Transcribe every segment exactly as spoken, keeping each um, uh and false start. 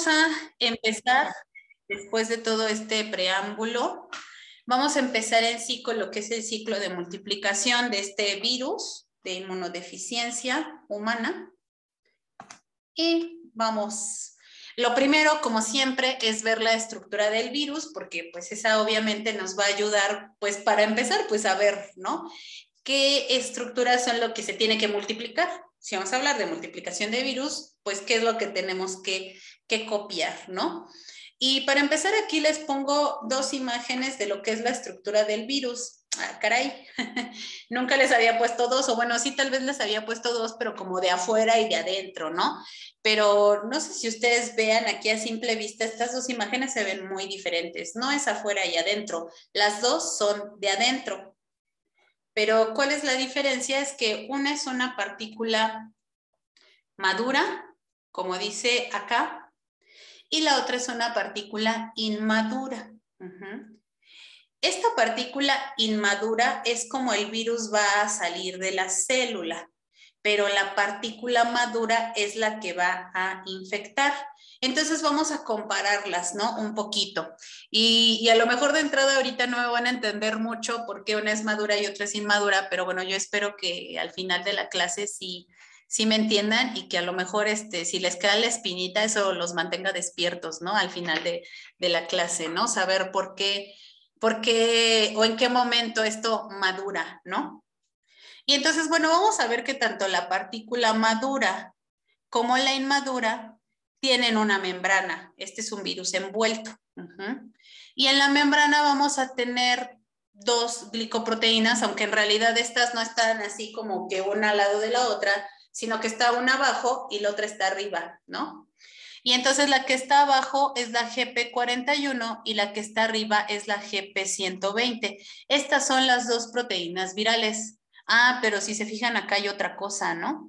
vamos a empezar, después de todo este preámbulo, vamos a empezar en sí con lo que es el ciclo de multiplicación de este virus de inmunodeficiencia humana. Y vamos, lo primero, como siempre, es ver la estructura del virus, porque pues esa obviamente nos va a ayudar, pues para empezar, pues a ver, ¿no? ¿Qué estructuras son lo que se tiene que multiplicar? Si vamos a hablar de multiplicación de virus, pues qué es lo que tenemos que, que copiar, ¿no? Y para empezar aquí les pongo dos imágenes de lo que es la estructura del virus. Ah, caray, nunca les había puesto dos, o bueno, sí tal vez les había puesto dos, pero como de afuera y de adentro, ¿no? Pero no sé si ustedes vean aquí a simple vista, estas dos imágenes se ven muy diferentes, no es afuera y adentro, las dos son de adentro. Pero ¿cuál es la diferencia? Es que una es una partícula madura, como dice acá, y la otra es una partícula inmadura. Uh-huh. Esta partícula inmadura es como el virus va a salir de la célula, pero la partícula madura es la que va a infectar. Entonces vamos a compararlas, ¿no? Un poquito. Y, y a lo mejor de entrada ahorita no me van a entender mucho porque una es madura y otra es inmadura, pero bueno, yo espero que al final de la clase sí, sí me entiendan y que a lo mejor este, si les queda la espinita, eso los mantenga despiertos, ¿no? Al final de, de la clase, ¿no? Saber por qué, por qué o en qué momento esto madura, ¿no? Y entonces, bueno, vamos a ver que tanto la partícula madura como la inmadura tienen una membrana. Este es un virus envuelto. Uh-huh. Y en la membrana vamos a tener dos glicoproteínas, aunque en realidad estas no están así como que una al lado de la otra, sino que está una abajo y la otra está arriba, ¿no? Y entonces la que está abajo es la G P cuarenta y uno y la que está arriba es la G P ciento veinte. Estas son las dos proteínas virales. Ah, pero si se fijan acá hay otra cosa, ¿no?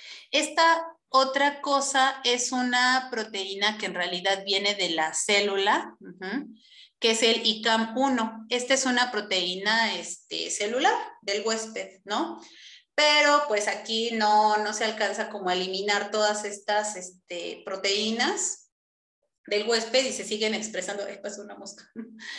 Esta otra cosa es una proteína que en realidad viene de la célula, uh-huh, que es el I C A M uno. Esta es una proteína este, celular del huésped, ¿no? Pero pues aquí no, no se alcanza como a eliminar todas estas este, proteínas del huésped y se siguen expresando, ay, pasó una mosca,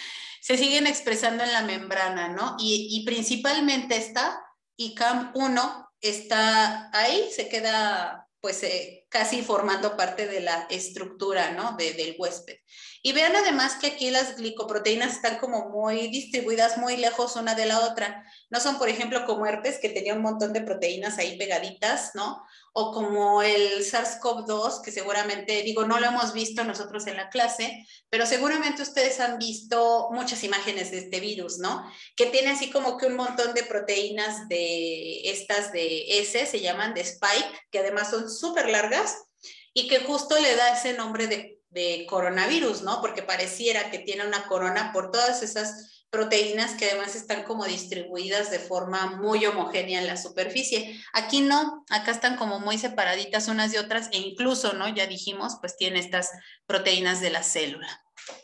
se siguen expresando en la membrana, ¿no? Y, y principalmente esta I C A M uno está ahí, se queda pues eh, casi formando parte de la estructura, ¿no? De, del huésped. Y vean además que aquí las glicoproteínas están como muy distribuidas, muy lejos una de la otra. No son, por ejemplo, como herpes, que tenía un montón de proteínas ahí pegaditas, ¿no? O como el SARS-CoV dos, que seguramente, digo, no lo hemos visto nosotros en la clase, pero seguramente ustedes han visto muchas imágenes de este virus, ¿no? Que tiene así como que un montón de proteínas de estas de S, se llaman de spike, que además son súper largas y que justo le da ese nombre de, de coronavirus, ¿no? Porque pareciera que tiene una corona por todas esas proteínas que además están como distribuidas de forma muy homogénea en la superficie. Aquí no, acá están como muy separaditas unas de otras e incluso, ¿no? Ya dijimos, pues tiene estas proteínas de la célula.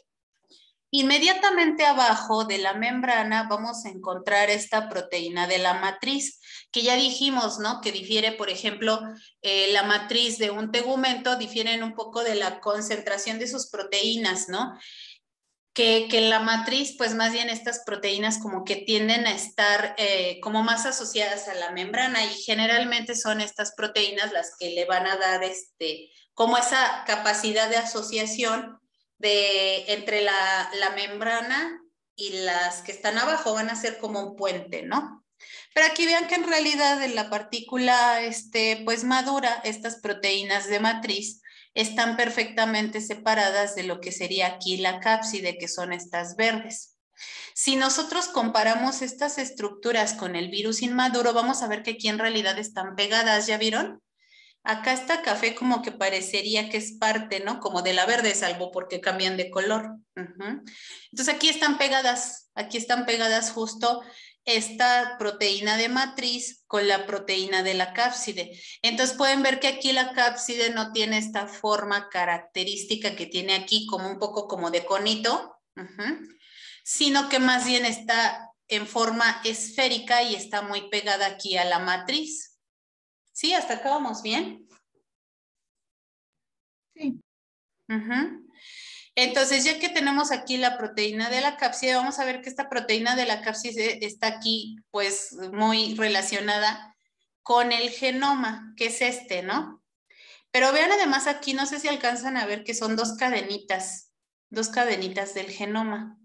Inmediatamente abajo de la membrana vamos a encontrar esta proteína de la matriz, que ya dijimos, ¿no? Que difiere, por ejemplo, eh, la matriz de un tegumento difieren un poco de la concentración de sus proteínas, ¿no? Que, que la matriz, pues más bien estas proteínas como que tienden a estar eh, como más asociadas a la membrana y generalmente son estas proteínas las que le van a dar este, como esa capacidad de asociación de, entre la, la membrana y las que están abajo, van a ser como un puente, ¿no? Pero aquí vean que en realidad en la partícula este, pues madura, estas proteínas de matriz están perfectamente separadas de lo que sería aquí la cápside, que son estas verdes. Si nosotros comparamos estas estructuras con el virus inmaduro, vamos a ver que aquí en realidad están pegadas, ¿ya vieron? Acá está café como que parecería que es parte, ¿no? Como de la verde, salvo porque cambian de color. Uh-huh. Entonces aquí están pegadas, aquí están pegadas justo esta proteína de matriz con la proteína de la cápside. Entonces pueden ver que aquí la cápside no tiene esta forma característica que tiene aquí, como un poco como de conito, uh-huh, sino que más bien está en forma esférica y está muy pegada aquí a la matriz. ¿Sí? ¿Hasta acá vamos bien? Sí. Uh-huh. Entonces, ya que tenemos aquí la proteína de la cápside, vamos a ver que esta proteína de la cápside está aquí, pues, muy relacionada con el genoma, que es este, ¿no? Pero vean además aquí, no sé si alcanzan a ver que son dos cadenitas, dos cadenitas del genoma.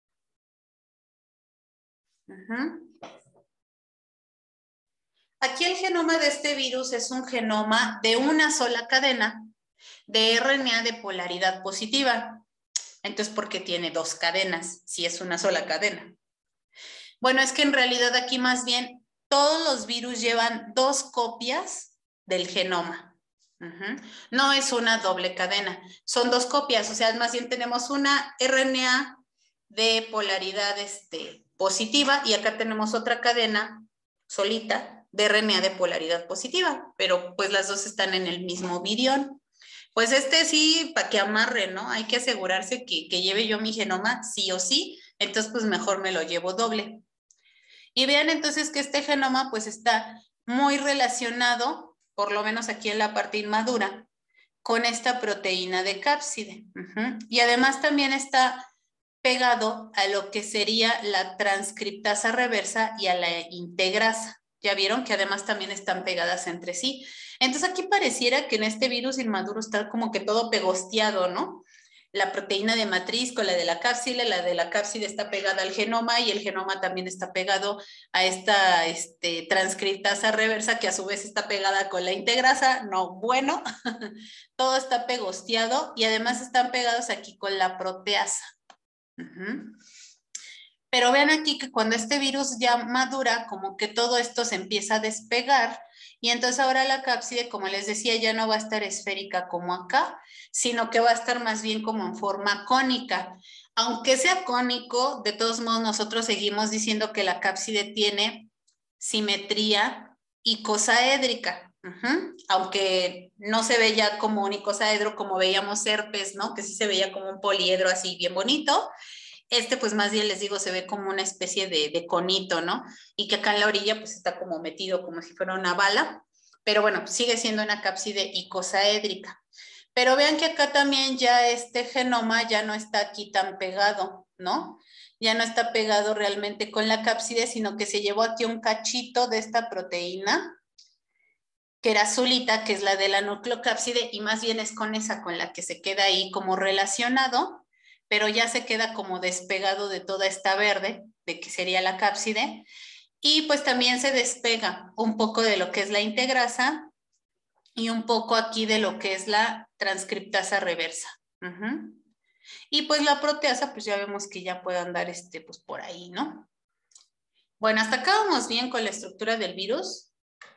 Uh-huh. Aquí el genoma de este virus es un genoma de una sola cadena de R N A de polaridad positiva. Entonces, ¿por qué tiene dos cadenas si es una sola cadena? Bueno, es que en realidad aquí más bien todos los virus llevan dos copias del genoma. Uh-huh. No es una doble cadena, son dos copias, o sea, más bien tenemos una R N A de polaridad este, positiva y acá tenemos otra cadena solita de R N A de polaridad positiva, pero pues las dos están en el mismo virión. Pues este sí, para que amarre, ¿no? Hay que asegurarse que, que lleve yo mi genoma sí o sí, entonces pues mejor me lo llevo doble. Y vean entonces que este genoma pues está muy relacionado, por lo menos aquí en la parte inmadura, con esta proteína de cápside. Uh-huh. Y además también está pegado a lo que sería la transcriptasa reversa y a la integrasa. Ya vieron que además también están pegadas entre sí. Entonces aquí pareciera que en este virus inmaduro está como que todo pegosteado, ¿no? La proteína de matriz con la de la cápside, la de la cápside está pegada al genoma y el genoma también está pegado a esta este, transcriptasa reversa que a su vez está pegada con la integrasa. No, bueno, todo está pegosteado y además están pegados aquí con la proteasa. Uh-huh. Pero vean aquí que cuando este virus ya madura, como que todo esto se empieza a despegar y entonces ahora la cápside, como les decía, ya no va a estar esférica como acá, sino que va a estar más bien como en forma cónica. Aunque sea cónico, de todos modos nosotros seguimos diciendo que la cápside tiene simetría icosaédrica. Uh-huh. Aunque no se ve ya como un icosaedro como veíamos herpes, ¿no? Que sí se veía como un poliedro así bien bonito. Este pues más bien les digo se ve como una especie de, de conito, ¿no? Y que acá en la orilla pues está como metido como si fuera una bala, pero bueno, sigue siendo una cápside icosaédrica. Pero vean que acá también ya este genoma ya no está aquí tan pegado, ¿no? Ya no está pegado realmente con la cápside, sino que se llevó aquí un cachito de esta proteína, que era azulita, que es la de la nucleocápside, y más bien es con esa con la que se queda ahí como relacionado, pero ya se queda como despegado de toda esta verde, de que sería la cápside, y pues también se despega un poco de lo que es la integrasa y un poco aquí de lo que es la transcriptasa reversa. Uh-huh. Y pues la proteasa, pues ya vemos que ya puede andar este, pues por ahí, ¿no? Bueno, hasta acá vamos bien con la estructura del virus.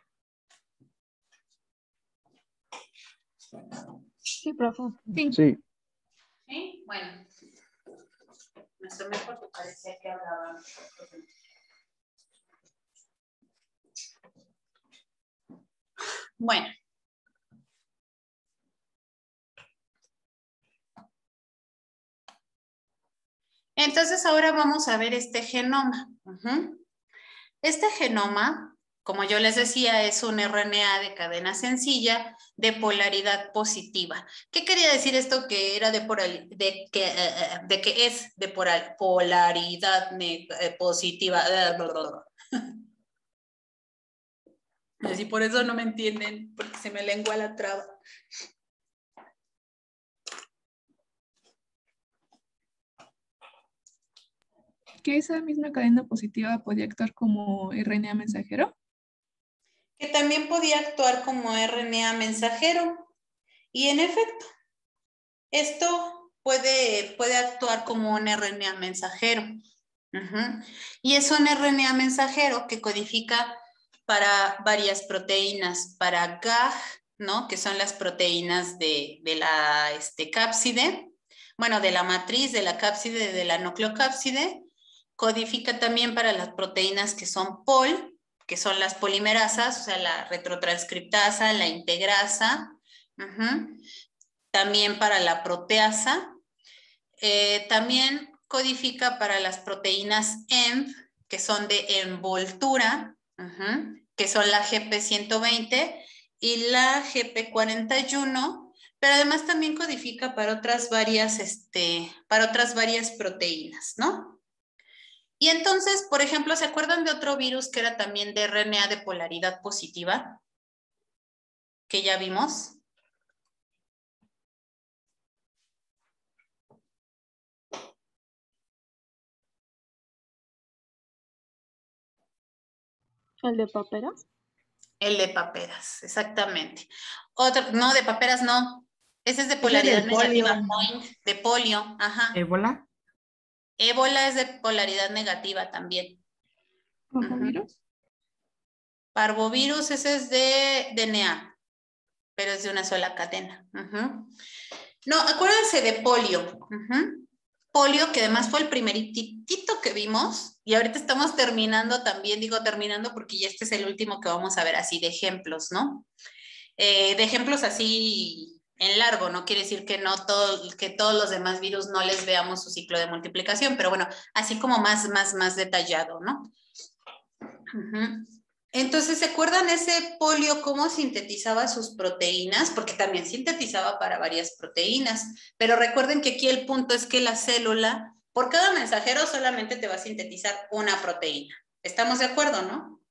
Sí, profe. Sí. Sí. ¿Sí? Bueno. Me asomé porque parecía que hablaba. Bueno. Entonces ahora vamos a ver este genoma. Uh-huh. Este genoma, como yo les decía, es un R N A de cadena sencilla de polaridad positiva. ¿Qué quería decir esto que era de, polar, de, que, uh, de que es de polar, polaridad uh, positiva? Así por eso no me entienden, porque se me lengua la traba. ¿Que esa misma cadena positiva podía actuar como R N A mensajero? Que también podía actuar como R N A mensajero. Y en efecto, esto puede, puede actuar como un R N A mensajero. Uh-huh. Y es un R N A mensajero que codifica para varias proteínas, para G A G, ¿no? Que son las proteínas de, de la este, cápside, bueno, de la matriz, de la cápside, de la nucleocápside. Codifica también para las proteínas que son pol, que son las polimerasas, o sea, la retrotranscriptasa, la integrasa. Uh-huh. También para la proteasa. Eh, también codifica para las proteínas E M F, que son de envoltura, uh-huh, que son la G P ciento veinte y la G P cuarenta y uno, pero además también codifica para otras varias, este, para otras varias proteínas, ¿no? Y entonces, por ejemplo, ¿se acuerdan de otro virus que era también de R N A de polaridad positiva? Que ya vimos. ¿El de paperas? El de paperas, exactamente. Otro, no, de paperas no. Ese es de polaridad es de polio. negativa. De polio, ajá. ¿Ébola? Ébola es de polaridad negativa también. ¿Parvovirus? Uh-huh. Parvovirus, ese es de D N A, pero es de una sola cadena. Uh-huh. No, acuérdense de polio. Uh-huh. Polio, que además fue el primeritito que vimos, y ahorita estamos terminando también, digo terminando porque ya este es el último que vamos a ver así de ejemplos, ¿no? Eh, de ejemplos así en largo, no quiere decir que, no todo, que todos los demás virus no les veamos su ciclo de multiplicación, pero bueno, así como más, más, más detallado, ¿no? Uh-huh. Entonces, ¿se acuerdan ese polio cómo sintetizaba sus proteínas? Porque también sintetizaba para varias proteínas, pero recuerden que aquí el punto es que la célula, por cada mensajero solamente te va a sintetizar una proteína. ¿Estamos de acuerdo, no?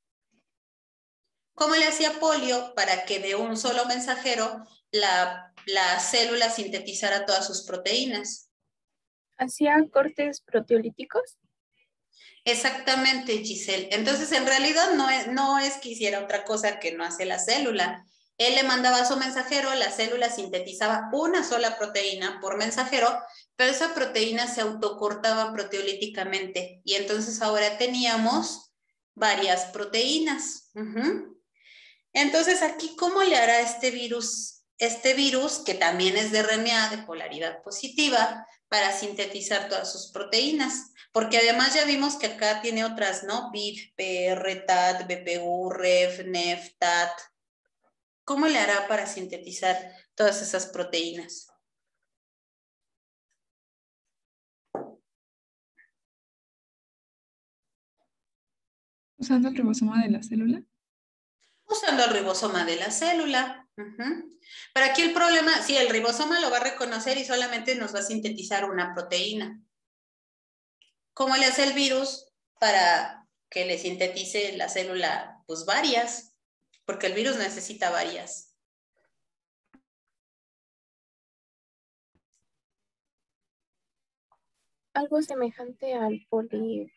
¿Cómo le hacía polio para que de un solo mensajero la, la célula sintetizara todas sus proteínas? ¿Hacía cortes proteolíticos? Exactamente, Giselle. Entonces, en realidad no es, no es que hiciera otra cosa que no hace la célula. Él le mandaba a su mensajero, la célula sintetizaba una sola proteína por mensajero, pero esa proteína se autocortaba proteolíticamente y entonces ahora teníamos varias proteínas. Uh-huh. Entonces, aquí, ¿cómo le hará este virus? Este virus, que también es de R N A de polaridad positiva, para sintetizar todas sus proteínas. Porque además ya vimos que acá tiene otras, ¿no? B I F, P R, T A T, B P U, R E F, N E F, T A T. ¿Cómo le hará para sintetizar todas esas proteínas? ¿Usando el ribosoma de la célula? Usando el ribosoma de la célula. Uh-huh. Pero aquí el problema, sí, el ribosoma lo va a reconocer y solamente nos va a sintetizar una proteína. ¿Cómo le hace el virus para que le sintetice la célula? Pues varias, porque el virus necesita varias. ¿Algo semejante al polivirus?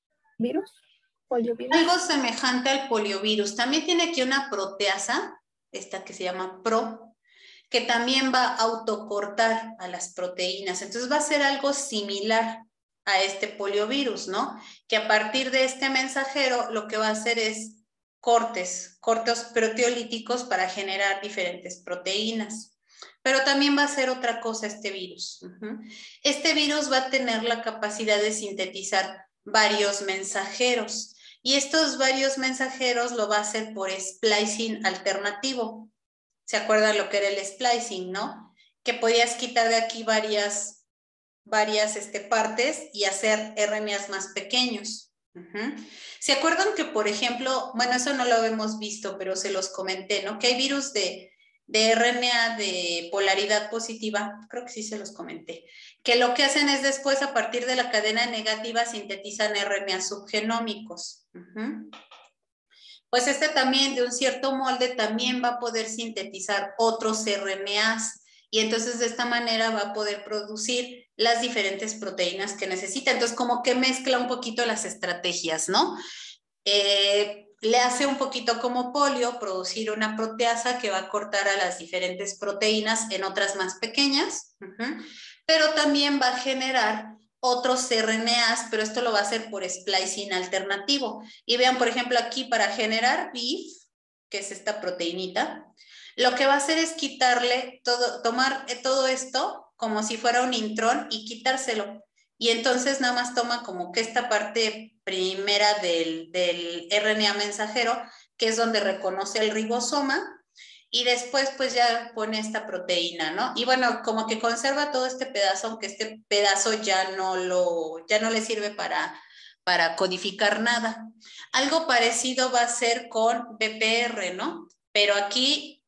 ¿Poliovirus? Algo semejante al poliovirus. También tiene aquí una proteasa, esta que se llama PRO, que también va a autocortar a las proteínas. Entonces va a ser algo similar a este poliovirus, ¿no? Que a partir de este mensajero lo que va a hacer es cortes, cortes proteolíticos para generar diferentes proteínas. Pero también va a hacer otra cosa este virus. Uh-huh. Este virus va a tener la capacidad de sintetizar varios mensajeros y estos varios mensajeros lo va a hacer por splicing alternativo. ¿Se acuerdan lo que era el splicing, no? Que podías quitar de aquí varias, varias este, partes y hacer R N As más pequeños. Uh-huh. ¿Se acuerdan que, por ejemplo, bueno, eso no lo hemos visto, pero se los comenté, ¿no? Que hay virus de, de R N A de polaridad positiva, creo que sí se los comenté, que lo que hacen es después, a partir de la cadena negativa, sintetizan R N A subgenómicos. Uh-huh. Pues este también, de un cierto molde, también va a poder sintetizar otros R N As y entonces de esta manera va a poder producir las diferentes proteínas que necesita. Entonces como que mezcla un poquito las estrategias, ¿no? Eh, le hace un poquito como polio producir una proteasa que va a cortar a las diferentes proteínas en otras más pequeñas, uh-huh, pero también va a generar otros R N As, pero esto lo va a hacer por splicing alternativo. Y vean, por ejemplo, aquí para generar B I F, que es esta proteinita, lo que va a hacer es quitarle todo, tomar todo esto como si fuera un intrón y quitárselo. Y entonces nada más toma como que esta parte primera del, del R N A mensajero, que es donde reconoce el ribosoma, y después pues ya pone esta proteína, ¿no? Y bueno, como que conserva todo este pedazo, aunque este pedazo ya no, lo, ya no le sirve para, para codificar nada. Algo parecido va a ser con B P R, ¿no? Pero aquí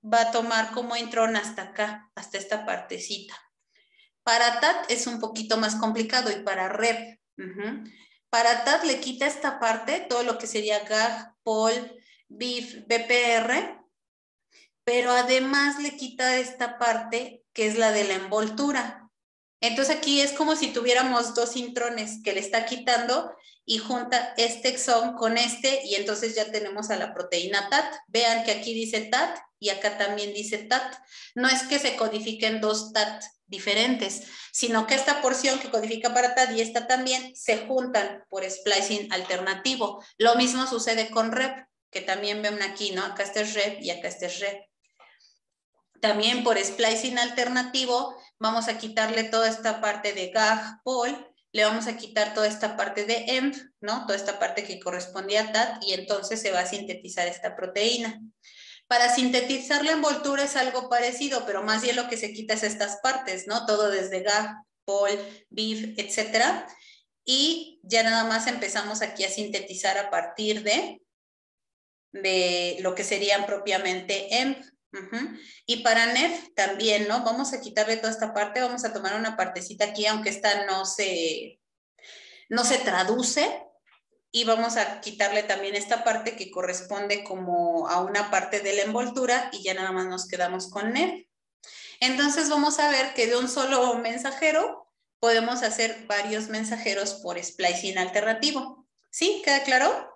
va a tomar como intrón hasta acá, hasta esta partecita. Para T A T es un poquito más complicado y para Rep. Uh-huh. Para T A T le quita esta parte, todo lo que sería G A G, P O L, B I F, B P R, pero además le quita esta parte que es la de la envoltura. Entonces aquí es como si tuviéramos dos intrones que le está quitando y junta este exón con este y entonces ya tenemos a la proteína T A T. Vean que aquí dice T A T y acá también dice T A T. No es que se codifiquen dos T A T diferentes, sino que esta porción que codifica para T A T y esta también se juntan por splicing alternativo. Lo mismo sucede con Rep, que también ven aquí, ¿no? Acá este es Rep y acá este es Rep. También por splicing alternativo vamos a quitarle toda esta parte de G A G, P O L, le vamos a quitar toda esta parte de E M F, ¿no? Toda esta parte que correspondía a T A T y entonces se va a sintetizar esta proteína. Para sintetizar la envoltura es algo parecido, pero más bien lo que se quita es estas partes, ¿no? Todo desde G A G, P O L, B I F, etcétera. Y ya nada más empezamos aquí a sintetizar a partir de, de lo que serían propiamente E M F. Uh-huh. Y para N E F también, ¿no? Vamos a quitarle toda esta parte, vamos a tomar una partecita aquí, aunque esta no se, no se traduce, y vamos a quitarle también esta parte que corresponde como a una parte de la envoltura y ya nada más nos quedamos con N E F. Entonces vamos a ver que de un solo mensajero podemos hacer varios mensajeros por splicing alternativo. ¿Sí? ¿Queda claro?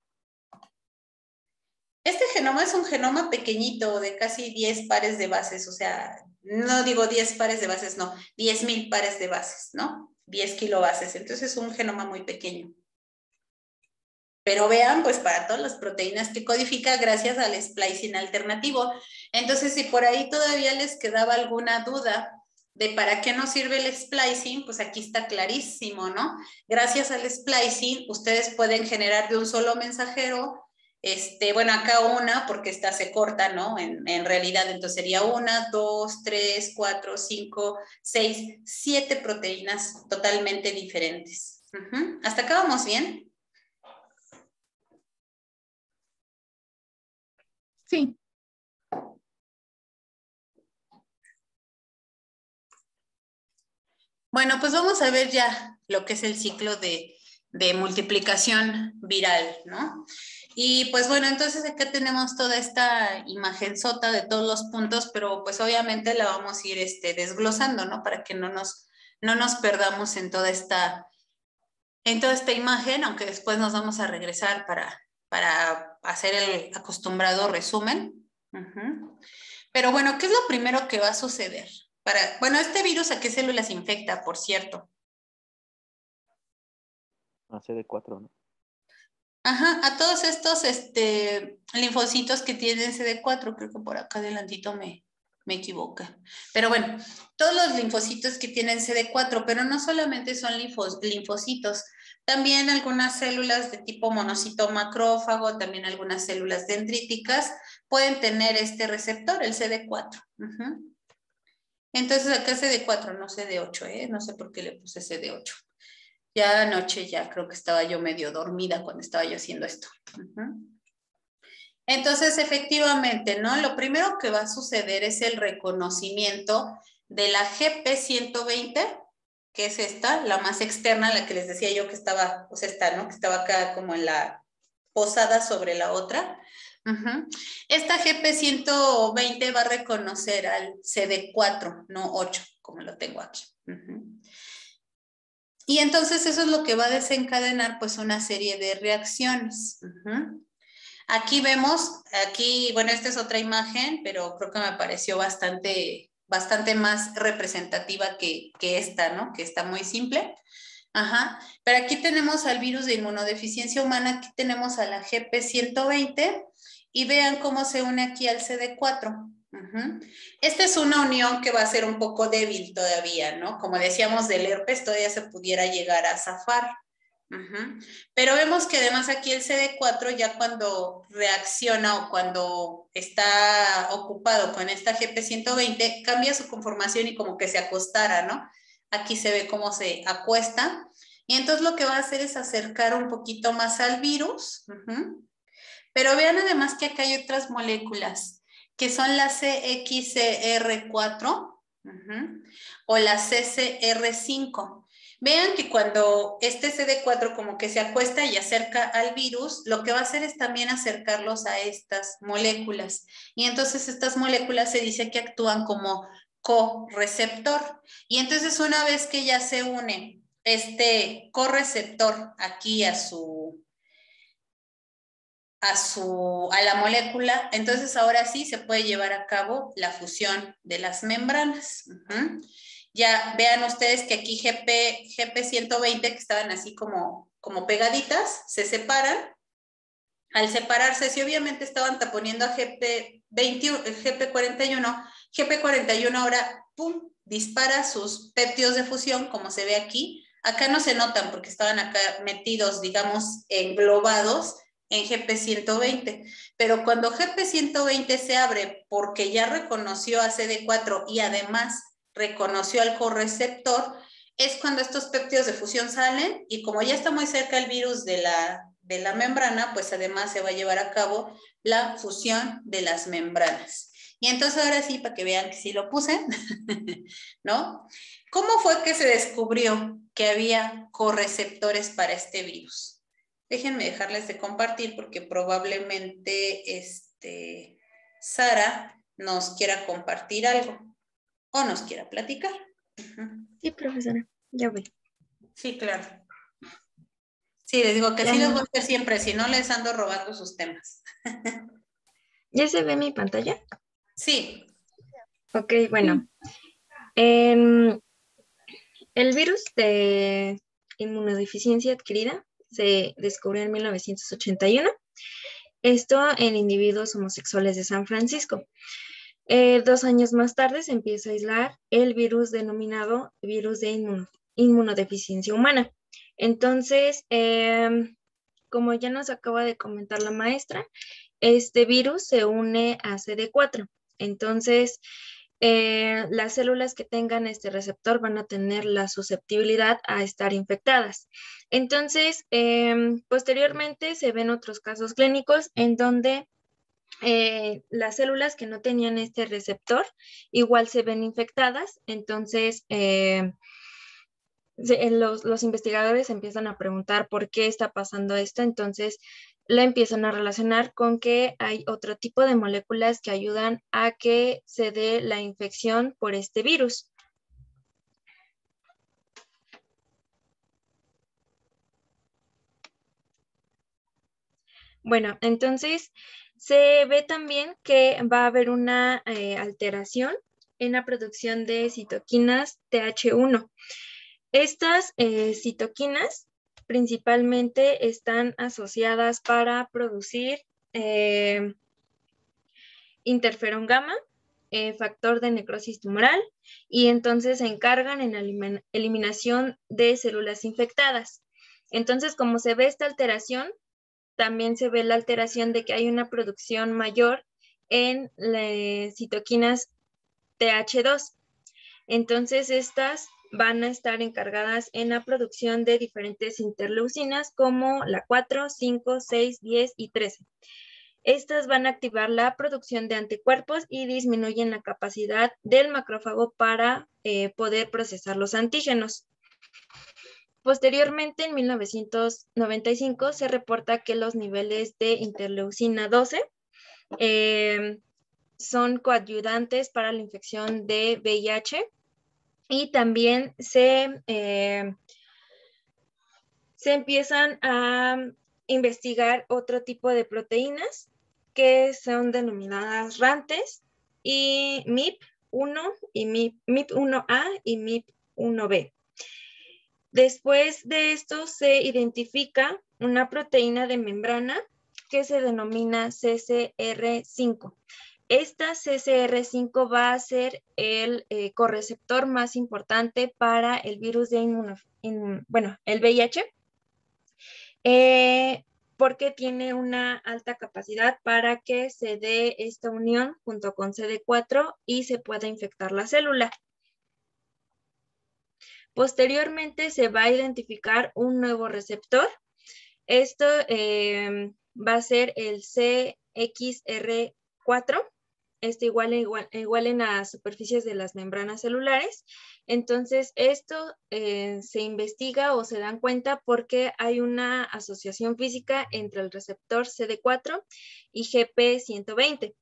Este genoma es un genoma pequeñito de casi diez pares de bases, o sea, no digo diez pares de bases, no, diez mil pares de bases, ¿no? diez kilobases, entonces es un genoma muy pequeño. Pero vean, pues para todas las proteínas que codifica gracias al splicing alternativo. Entonces, si por ahí todavía les quedaba alguna duda de para qué nos sirve el splicing, pues aquí está clarísimo, ¿no? Gracias al splicing, ustedes pueden generar de un solo mensajero. Este, bueno, acá una, porque esta se corta, ¿no? En, en realidad, entonces sería una, dos, tres, cuatro, cinco, seis, siete proteínas totalmente diferentes. Uh-huh. ¿Hasta acá vamos bien? Sí. Bueno, pues vamos a ver ya lo que es el ciclo de, de multiplicación viral, ¿no? Y pues bueno, entonces acá tenemos toda esta imagen sota de todos los puntos, pero pues obviamente la vamos a ir este, desglosando, ¿no? Para que no nos, no nos perdamos en toda esta, en toda esta imagen, aunque después nos vamos a regresar para, para hacer el acostumbrado resumen. Uh-huh. Pero bueno, ¿qué es lo primero que va a suceder? Para, bueno, este virus, ¿a qué células infecta, por cierto? A C D cuatro, ¿no? Ajá, a todos estos este, linfocitos que tienen C D cuatro, creo que por acá adelantito me, me equivoca. Pero bueno, todos los linfocitos que tienen C D cuatro, pero no solamente son linfos, linfocitos, también algunas células de tipo monocito macrófago, también algunas células dendríticas pueden tener este receptor, el C D cuatro. Uh-huh. Entonces acá C D cuatro, no C D ocho, ¿eh? No sé por qué le puse C D ocho. Ya anoche ya creo que estaba yo medio dormida cuando estaba yo haciendo esto. Uh-huh. Entonces, efectivamente, ¿no? Lo primero que va a suceder es el reconocimiento de la G P ciento veinte, que es esta, la más externa, la que les decía yo que estaba, pues esta, ¿no? Que estaba acá como en la posada sobre la otra. Uh-huh. Esta G P ciento veinte va a reconocer al C D cuatro, no ocho, como lo tengo aquí. Uh-huh. Y entonces eso es lo que va a desencadenar pues una serie de reacciones. Uh-huh. Aquí vemos, aquí, bueno, esta es otra imagen, pero creo que me pareció bastante, bastante más representativa que, que esta, ¿no? Que está muy simple. Ajá. Pero aquí tenemos al virus de inmunodeficiencia humana, aquí tenemos a la G P ciento veinte y vean cómo se une aquí al C D cuatro. Uh-huh. Esta es una unión que va a ser un poco débil todavía, ¿no? Como decíamos del herpes, todavía se pudiera llegar a zafar. Uh-huh. Pero vemos que además aquí el C D cuatro ya cuando reacciona o cuando está ocupado con esta G P ciento veinte, cambia su conformación y como que se acostara, ¿no? Aquí se ve cómo se acuesta. Y entonces lo que va a hacer es acercar un poquito más al virus. Uh-huh. Pero vean además que acá hay otras moléculas que son la C X C R cuatro uh-huh, o la C C R cinco. Vean que cuando este C D cuatro como que se acuesta y acerca al virus, lo que va a hacer es también acercarlos a estas moléculas. Y entonces estas moléculas se dice que actúan como correceptor. Y entonces una vez que ya se une este correceptor aquí a su, a su, a la molécula, entonces ahora sí se puede llevar a cabo la fusión de las membranas. Uh-huh. Ya vean ustedes que aquí G P, G P ciento veinte, que estaban así como, como pegaditas, se separan. Al separarse, si obviamente estaban taponiendo a G P veintiuno, G P cuarenta y uno, G P cuarenta y uno ahora, pum, dispara sus péptidos de fusión, como se ve aquí. Acá no se notan porque estaban acá metidos, digamos, englobados en G P ciento veinte. Pero cuando G P ciento veinte se abre porque ya reconoció a C D cuatro y además reconoció al correceptor, es cuando estos péptidos de fusión salen y como ya está muy cerca el virus de la, de la membrana, pues además se va a llevar a cabo la fusión de las membranas. Y entonces ahora sí, para que vean que sí lo puse, ¿no? ¿Cómo fue que se descubrió que había correceptores para este virus? Déjenme dejarles de compartir porque probablemente este, Sara nos quiera compartir algo o nos quiera platicar. Uh-huh. Sí, profesora, ya voy. Sí, claro. Sí, les digo que ya sí les no. voy a hacer siempre, si no les ando robando sus temas. ¿Ya se ve mi pantalla? Sí. Ok, bueno. Eh, el virus de inmunodeficiencia adquirida se descubrió en mil novecientos ochenta y uno. Esto en individuos homosexuales de San Francisco. Eh, dos años más tarde se empieza a aislar el virus denominado virus de inmuno, inmunodeficiencia humana. Entonces, eh, como ya nos acaba de comentar la maestra, este virus se une a C D cuatro. Entonces, eh, las células que tengan este receptor van a tener la susceptibilidad a estar infectadas. Entonces, eh, posteriormente se ven otros casos clínicos en donde Eh, las células que no tenían este receptor igual se ven infectadas, entonces eh, se, los, los investigadores empiezan a preguntar por qué está pasando esto, entonces la empiezan a relacionar con que hay otro tipo de moléculas que ayudan a que se dé la infección por este virus. Bueno, entonces se ve también que va a haber una eh, alteración en la producción de citoquinas T H uno. Estas eh, citoquinas principalmente están asociadas para producir eh, interferón gamma, eh, factor de necrosis tumoral, y entonces se encargan en la elim- eliminación de células infectadas. Entonces, como se ve esta alteración, también se ve la alteración de que hay una producción mayor en las citoquinas T H dos. Entonces, estas van a estar encargadas en la producción de diferentes interleucinas como la cuatro, cinco, seis, diez y trece. Estas van a activar la producción de anticuerpos y disminuyen la capacidad del macrófago para eh, poder procesar los antígenos. Posteriormente, en mil novecientos noventa y cinco, se reporta que los niveles de interleucina doce eh, son coadyuvantes para la infección de V I H y también se, eh, se empiezan a investigar otro tipo de proteínas que son denominadas rantes y M I P uno y M I P uno A y M I P uno B. Después de esto se identifica una proteína de membrana que se denomina C C R cinco. Esta C C R cinco va a ser el eh, correceptor más importante para el virus de inmuno, in, bueno, el V I H, eh, porque tiene una alta capacidad para que se dé esta unión junto con C D cuatro y se pueda infectar la célula. Posteriormente se va a identificar un nuevo receptor. Esto eh, va a ser el C X R cuatro. este, igual, igual, igual en las superficies de las membranas celulares. Entonces, esto eh, se investiga o se dan cuenta porque hay una asociación física entre el receptor C D cuatro y G P ciento veinte.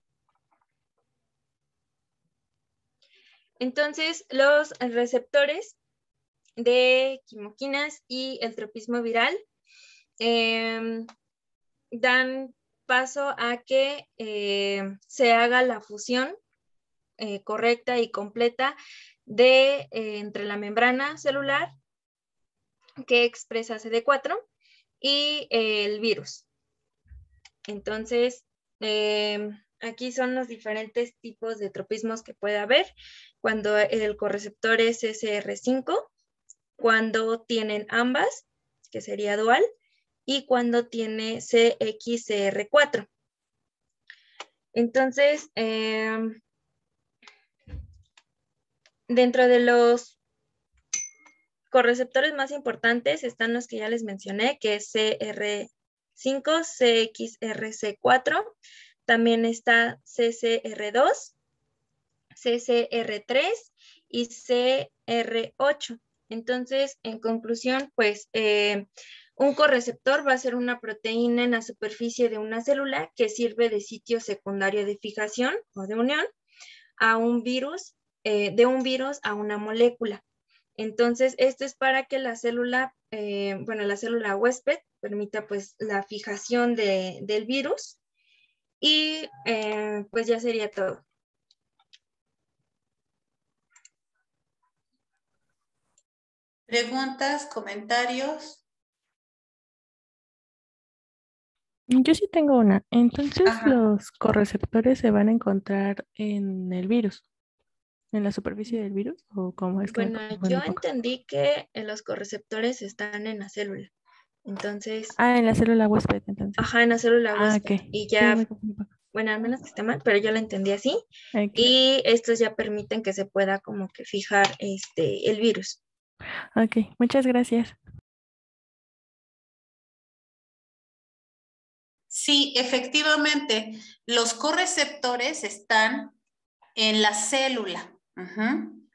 Entonces, los receptores de quimoquinas y el tropismo viral eh, dan paso a que eh, se haga la fusión eh, correcta y completa de, eh, entre la membrana celular que expresa C D cuatro y eh, el virus. Entonces, eh, aquí son los diferentes tipos de tropismos que puede haber cuando el correceptor es S R cinco, cuando tienen ambas, que sería dual, y cuando tiene C X C R cuatro. Entonces, eh, dentro de los correceptores más importantes están los que ya les mencioné, que es C R cinco, C X R C cuatro, también está C C R dos, C C R tres y C R ocho. Entonces, en conclusión, pues eh, un correceptor va a ser una proteína en la superficie de una célula que sirve de sitio secundario de fijación o de unión a un virus, eh, de un virus a una molécula. Entonces, esto es para que la célula, eh, bueno, la célula huésped permita pues la fijación de, del virus y eh, pues ya sería todo. ¿Preguntas, comentarios? Yo sí tengo una. Entonces, Ajá. los correceptores se van a encontrar en el virus, en la superficie del virus, ¿o cómo es que me Bueno, confundí yo un poco? entendí que eh, los correceptores están en la célula. Entonces, Ah, en la célula huésped, entonces. ajá, en la célula Ah, huésped. ok. Y Sí, ya, me confundí un poco. bueno, al menos que esté mal, pero yo lo entendí así. Ok. Y estos ya permiten que se pueda como que fijar este, el virus. Ok, muchas gracias. Sí, efectivamente, los correceptores están en la célula. Ujú.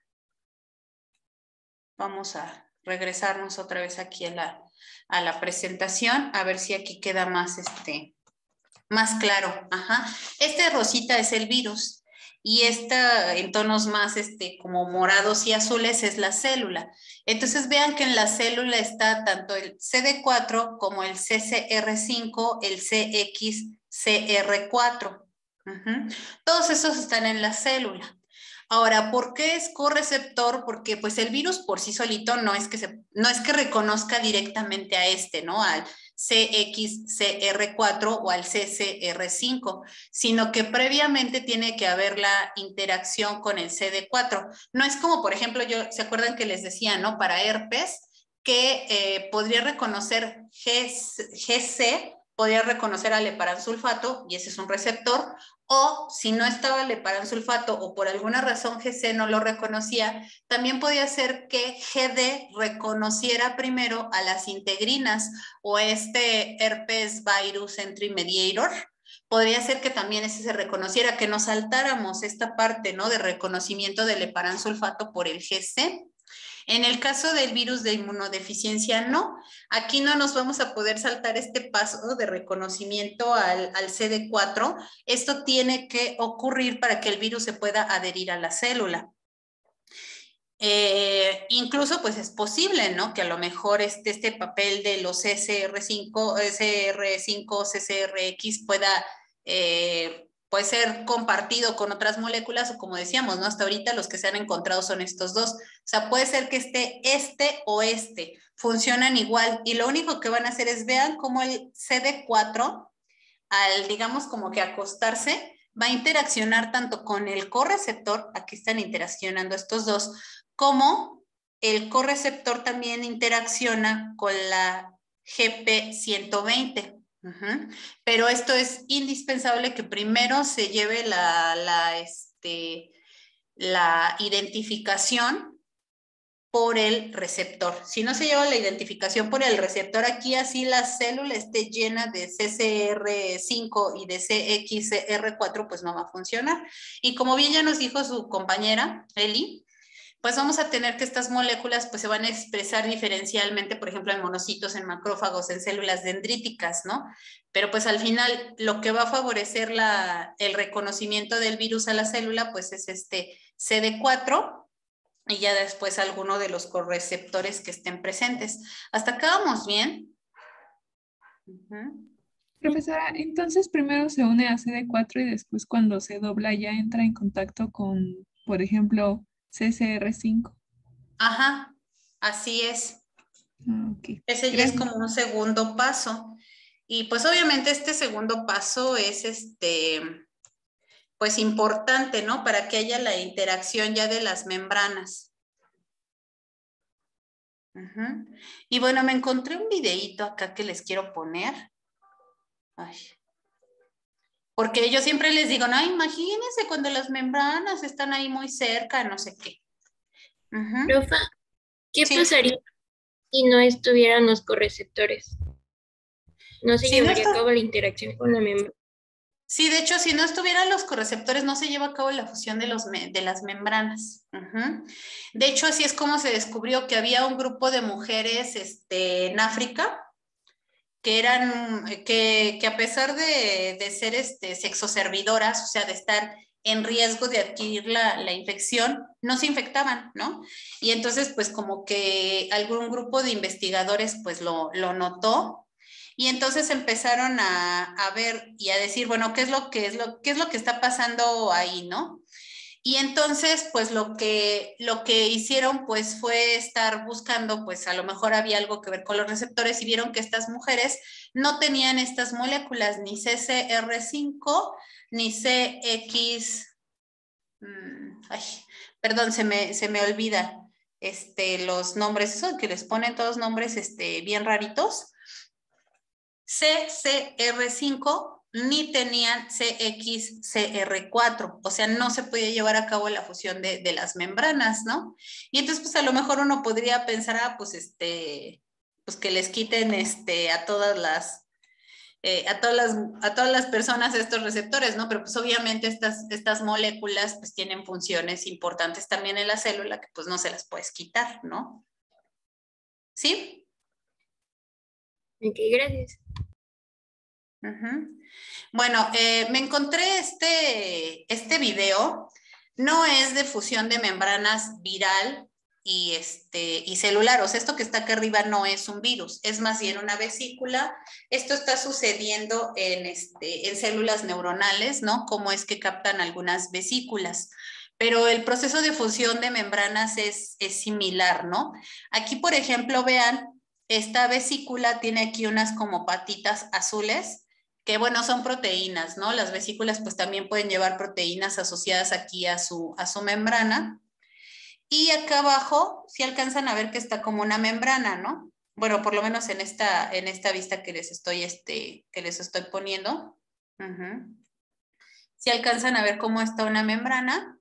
Vamos a regresarnos otra vez aquí a la, a la presentación, a ver si aquí queda más, este, más claro. Ajá. Este rosita es el virus y esta en tonos más este, como morados y azules es la célula. Entonces vean que en la célula está tanto el C D cuatro como el C C R cinco, el C X C R cuatro. Uh-huh. Todos esos están en la célula. Ahora, ¿por qué es correceptor? Porque pues el virus por sí solito no es que, se, no es que reconozca directamente a este, ¿no? Al C X C R cuatro o al C C R cinco, sino que previamente tiene que haber la interacción con el C D cuatro. No es como, por ejemplo, yo, ¿se acuerdan que les decía, ¿no? Para herpes, que eh, podría reconocer G C, podría reconocer al heparansulfato, y ese es un receptor, o si no estaba el heparansulfato o por alguna razón G C no lo reconocía, también podía ser que G D reconociera primero a las integrinas o este herpes virus entry mediator. Podría ser que también ese se reconociera, que nos saltáramos esta parte, ¿no? De reconocimiento del heparansulfato por el G C. En el caso del virus de inmunodeficiencia, no. Aquí no nos vamos a poder saltar este paso de reconocimiento al, al C D cuatro. Esto tiene que ocurrir para que el virus se pueda adherir a la célula. Eh, incluso pues es posible, ¿no? Que a lo mejor este, este papel de los C C R cinco, C R cinco, C C R X pueda... Eh, puede ser compartido con otras moléculas o como decíamos, ¿no? Hasta ahorita los que se han encontrado son estos dos. O sea, puede ser que esté este o este, funcionan igual y lo único que van a hacer es vean cómo el C D cuatro, al digamos como que acostarse, va a interaccionar tanto con el correceptor, aquí están interaccionando estos dos, como el correceptor también interacciona con la G P ciento veinte. Uh-huh. Pero esto es indispensable que primero se lleve la, la, este, la identificación por el receptor. Si no se lleva la identificación por el receptor, aquí así la célula esté llena de C C R cinco y de C X C R cuatro, pues no va a funcionar. Y como bien ya nos dijo su compañera, Eli, pues vamos a tener que estas moléculas pues se van a expresar diferencialmente, por ejemplo, en monocitos, en macrófagos, en células dendríticas, ¿no? Pero pues al final lo que va a favorecer la, el reconocimiento del virus a la célula pues es este C D cuatro y ya después alguno de los correceptores que estén presentes. ¿Hasta acá vamos bien? Uh-huh. Profesora, entonces primero se une a C D cuatro y después cuando se dobla ya entra en contacto con, por ejemplo, C C R cinco. Ajá, así es. Ah, okay. Ese ya es como un segundo paso. Y pues obviamente este segundo paso es este, pues importante, ¿no? Para que haya la interacción ya de las membranas. Uh-huh. Y bueno, me encontré un videíto acá que les quiero poner. Ay. Porque yo siempre les digo, no, imagínense cuando las membranas están ahí muy cerca, no sé qué. Uh-huh. Profa, ¿qué sí. pasaría si no estuvieran los correceptores? No se si llevaría no está... a cabo la interacción con la membrana. Sí, de hecho, si no estuvieran los correceptores, no se lleva a cabo la fusión de, los me de las membranas. Uh-huh. De hecho, así es como se descubrió que había un grupo de mujeres este, en África que eran, que, que a pesar de, de ser este, sexoservidoras, o sea, de estar en riesgo de adquirir la, la infección, no se infectaban, ¿no? Y entonces, pues como que algún grupo de investigadores, pues lo, lo notó, y entonces empezaron a, a ver y a decir, bueno, ¿qué es lo que es lo, qué es lo que está pasando ahí, ¿no? Y entonces, pues lo que, lo que hicieron, pues fue estar buscando, pues a lo mejor había algo que ver con los receptores y vieron que estas mujeres no tenían estas moléculas, ni C C R cinco, ni C X, mmm, ay, perdón, se me, se me olvida este, los nombres, eso que les ponen todos nombres este, bien raritos. C C R cinco ni tenían C X C R cuatro, o sea, no se podía llevar a cabo la fusión de, de las membranas, ¿no? Y entonces, pues a lo mejor uno podría pensar, ah, pues este, pues que les quiten este, a todas las, eh, a todas las, a todas las personas estos receptores, ¿no? Pero pues obviamente estas, estas moléculas pues tienen funciones importantes también en la célula que pues no se las puedes quitar, ¿no? ¿Sí? Ok, gracias. Uh-huh. Bueno, eh, me encontré este, este video, no es de fusión de membranas viral y, este, y celular, o sea, esto que está acá arriba no es un virus, es más bien una vesícula. Esto está sucediendo en, este, en células neuronales, ¿no? Cómo es que captan algunas vesículas. Pero el proceso de fusión de membranas es, es similar, ¿no? Aquí, por ejemplo, vean, esta vesícula tiene aquí unas como patitas azules, que bueno, son proteínas, ¿no? Las vesículas pues también pueden llevar proteínas asociadas aquí a su, a su membrana. Y acá abajo, si alcanzan a ver que está como una membrana, ¿no? Bueno, por lo menos en esta, en esta vista que les estoy, este, que les estoy poniendo. Uh-huh. Si alcanzan a ver cómo está una membrana.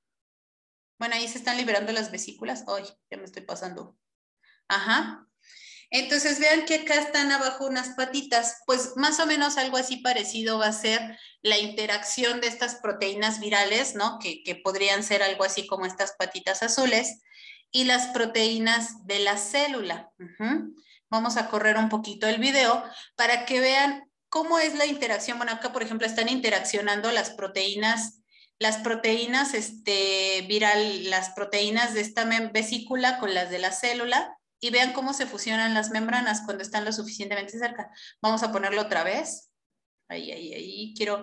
Bueno, ahí se están liberando las vesículas. Ay, ya me estoy pasando. Ajá. Entonces vean que acá están abajo unas patitas, pues más o menos algo así parecido va a ser la interacción de estas proteínas virales, ¿no? Que, que podrían ser algo así como estas patitas azules y las proteínas de la célula. Uh-huh. Vamos a correr un poquito el video para que vean cómo es la interacción. Bueno, acá por ejemplo están interaccionando las proteínas, las proteínas este, viral, las proteínas de esta vesícula con las de la célula. Y vean cómo se fusionan las membranas cuando están lo suficientemente cerca. Vamos a ponerlo otra vez. Ahí, ahí, ahí. Quiero...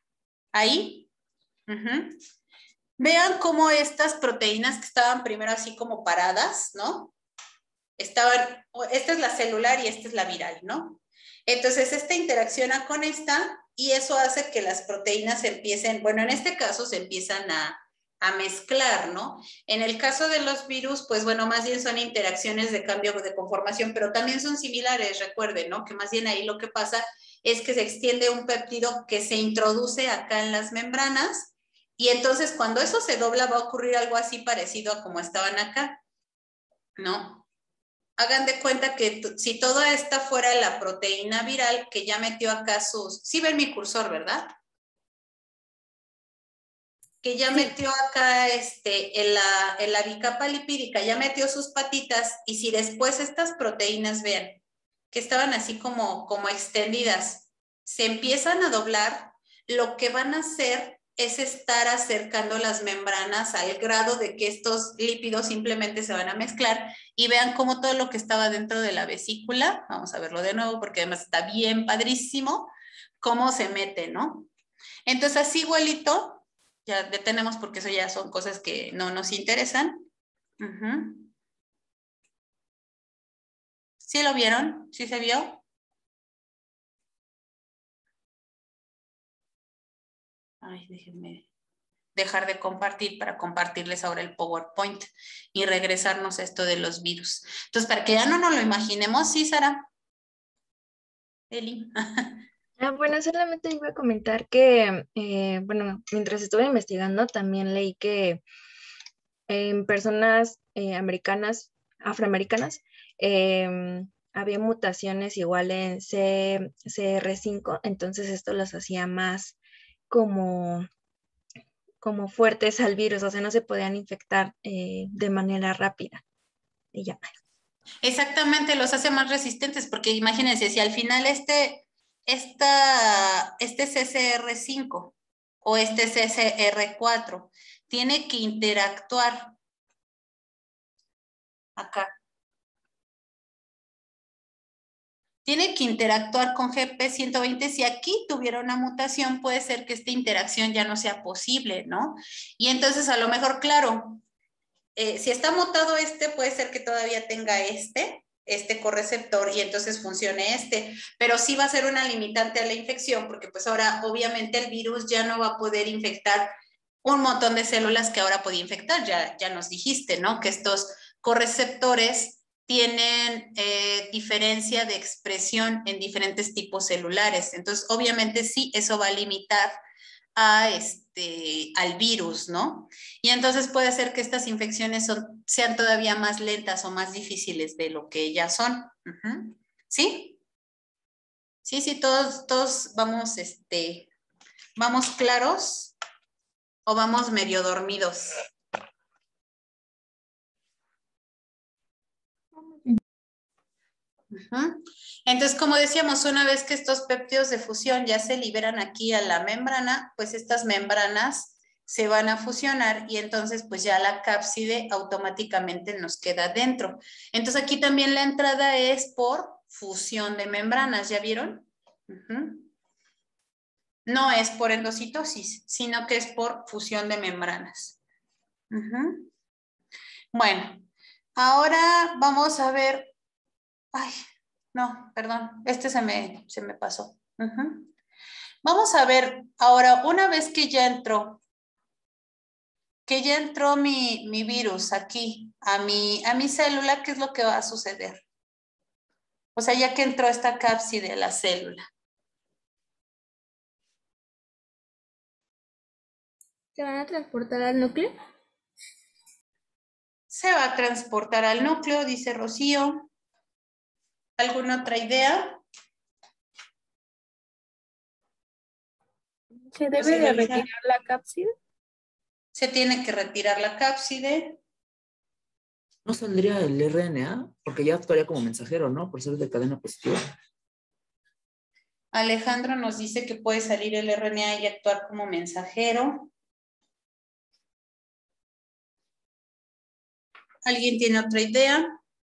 Ahí. Uh-huh. Vean cómo estas proteínas que estaban primero así como paradas, ¿no? Estaban... Esta es la celular y esta es la viral, ¿no? Entonces, esta interacciona con esta y eso hace que las proteínas empiecen... Bueno, en este caso se empiezan a... a mezclar, ¿no? En el caso de los virus, pues bueno, más bien son interacciones de cambio de conformación, pero también son similares, recuerden, ¿no? Que más bien ahí lo que pasa es que se extiende un péptido que se introduce acá en las membranas y entonces cuando eso se dobla va a ocurrir algo así parecido a como estaban acá. ¿no? Hagan de cuenta que si toda esta fuera la proteína viral que ya metió acá sus... Sí ven mi cursor, ¿verdad? Que ya sí. metió acá este, en, la, en la bicapa lipídica, ya metió sus patitas, y si después estas proteínas, vean, que estaban así como, como extendidas, se empiezan a doblar, lo que van a hacer es estar acercando las membranas al grado de que estos lípidos simplemente se van a mezclar, y vean cómo todo lo que estaba dentro de la vesícula, vamos a verlo de nuevo porque además está bien padrísimo, cómo se mete, ¿no? Entonces así igualito, ya detenemos porque eso ya son cosas que no nos interesan. Uh-huh. ¿Sí lo vieron? ¿Sí se vio? Ay, déjenme dejar de compartir para compartirles ahora el PowerPoint y regresarnos a esto de los virus. Entonces, para que ya no nos lo imaginemos, ¿sí, Sara? Eli. Ah, bueno, solamente iba a comentar que, eh, bueno, mientras estuve investigando, también leí que en personas eh, americanas, afroamericanas, eh, había mutaciones igual en C R cinco, entonces esto las hacía más como, como fuertes al virus, o sea, no se podían infectar eh, de manera rápida. Y ya. Exactamente, los hace más resistentes, porque imagínense, si al final este, esta, este C C R cinco o este C C R cuatro tiene que interactuar acá. Tiene que interactuar con G P ciento veinte. Si aquí tuviera una mutación, puede ser que esta interacción ya no sea posible, ¿no? Y entonces a lo mejor, claro, eh, si está mutado este, puede ser que todavía tenga este, este correceptor, y entonces funcione este, pero sí va a ser una limitante a la infección, porque pues ahora obviamente el virus ya no va a poder infectar un montón de células que ahora podía infectar. Ya, ya nos dijiste, ¿no? Que estos correceptores tienen eh, diferencia de expresión en diferentes tipos celulares. Entonces, obviamente sí, eso va a limitar a este, al virus, ¿no? Y entonces puede ser que estas infecciones son, sean todavía más lentas o más difíciles de lo que ya son. Uh-huh. ¿Sí? Sí, sí, todos, todos vamos, este, vamos claros o vamos medio dormidos. Uh-huh. Entonces, como decíamos, una vez que estos péptidos de fusión ya se liberan aquí a la membrana, pues estas membranas se van a fusionar y entonces pues ya la cápside automáticamente nos queda dentro. Entonces aquí también la entrada es por fusión de membranas, ¿ya vieron? Uh-huh. No es por endocitosis, sino que es por fusión de membranas. Uh-huh. Bueno, ahora vamos a ver... Ay, no, perdón, este se me, se me pasó. Uh-huh. Vamos a ver ahora, una vez que ya entró, que ya entró mi, mi virus aquí, a mi, a mi célula, ¿qué es lo que va a suceder? O sea, ya que entró esta cápside a la célula. ¿Se van a transportar al núcleo? Se va a transportar al núcleo, dice Rocío. ¿Alguna otra idea? ¿Se debe de retirar la cápside? Se tiene que retirar la cápside. ¿No saldría el R N A? Porque ya actuaría como mensajero, ¿no? Por ser de cadena positiva. Alejandro nos dice que puede salir el R N A y actuar como mensajero. ¿Alguien tiene otra idea?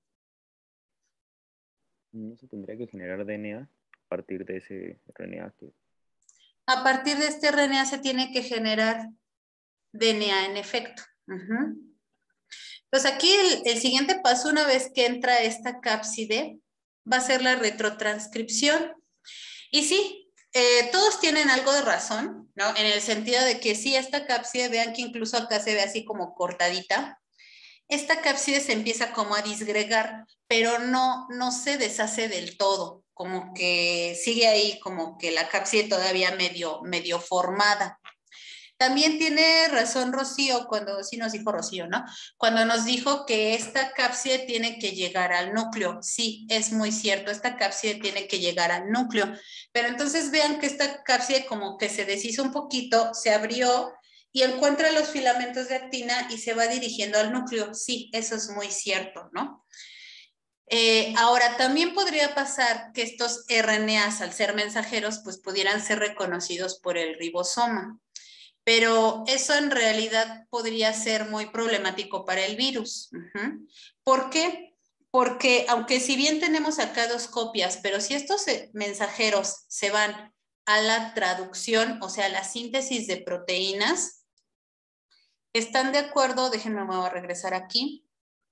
¿No se tendría que generar D N A a partir de ese R N A? Que... A partir de este R N A se tiene que generar D N A en efecto. Uh-huh. Entonces aquí el, el siguiente paso, una vez que entra esta cápside, va a ser la retrotranscripción. Y sí, eh, todos tienen algo de razón, ¿no? En el sentido de que sí, esta cápside, vean que incluso acá se ve así como cortadita. Esta cápside se empieza como a disgregar, pero no, no se deshace del todo, como que sigue ahí como que la cápside todavía medio, medio formada. También tiene razón Rocío, cuando sí nos dijo Rocío, ¿no? Cuando nos dijo que esta cápside tiene que llegar al núcleo. Sí, es muy cierto, esta cápside tiene que llegar al núcleo. Pero entonces vean que esta cápside como que se deshizo un poquito, se abrió y encuentra los filamentos de actina y se va dirigiendo al núcleo. Sí, eso es muy cierto, ¿no? Eh, ahora, también podría pasar que estos R N As, al ser mensajeros, pues pudieran ser reconocidos por el ribosoma. Pero eso en realidad podría ser muy problemático para el virus. Uh-huh. ¿Por qué? Porque aunque si bien tenemos acá dos copias, pero si estos mensajeros se van a la traducción, o sea, a la síntesis de proteínas, ¿están de acuerdo? Déjenme, me voy a regresar aquí.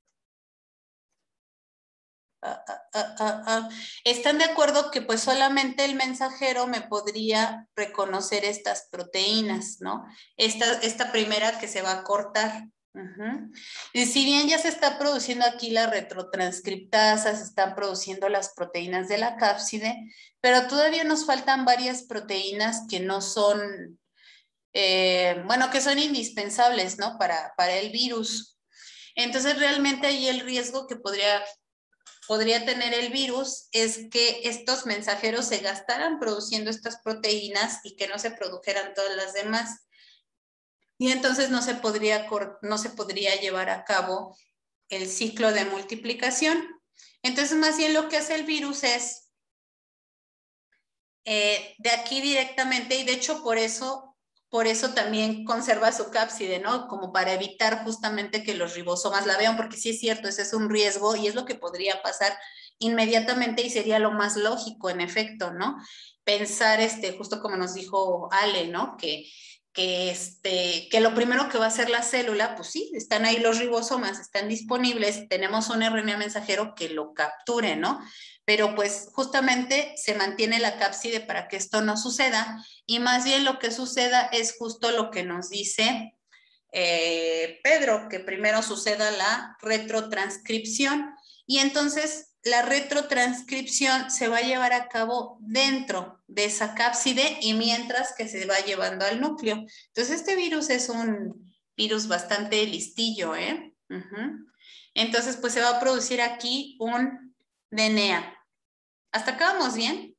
Ah, ah, ah, ah, ah. ¿Están de acuerdo que pues solamente el mensajero me podría reconocer estas proteínas, ¿no? Esta, esta primera que se va a cortar. Uh-huh. Y si bien ya se está produciendo aquí la retrotranscriptasa, se están produciendo las proteínas de la cápside, pero todavía nos faltan varias proteínas que no son, eh, bueno, que son indispensables, ¿no? Para, para el virus. Entonces realmente ahí el riesgo que podría... podría tener el virus es que estos mensajeros se gastaran produciendo estas proteínas y que no se produjeran todas las demás. Y entonces no se podría, no se podría llevar a cabo el ciclo de multiplicación. Entonces, más bien lo que hace el virus es eh, de aquí directamente, y de hecho por eso, por eso también conserva su cápside, ¿no? Como para evitar justamente que los ribosomas la vean, porque sí es cierto, ese es un riesgo y es lo que podría pasar inmediatamente y sería lo más lógico, en efecto, ¿no? Pensar, este, justo como nos dijo Ale, ¿no? Que, que, este, que lo primero que va a hacer la célula, pues sí, están ahí los ribosomas, están disponibles, tenemos un R N A mensajero que lo capture, ¿no? Pero pues justamente se mantiene la cápside para que esto no suceda y más bien lo que suceda es justo lo que nos dice eh, Pedro, que primero suceda la retrotranscripción y entonces la retrotranscripción se va a llevar a cabo dentro de esa cápside y mientras que se va llevando al núcleo. Entonces este virus es un virus bastante listillo, ¿eh? Uh-huh. Entonces pues se va a producir aquí un D N A. ¿Hasta acá vamos bien?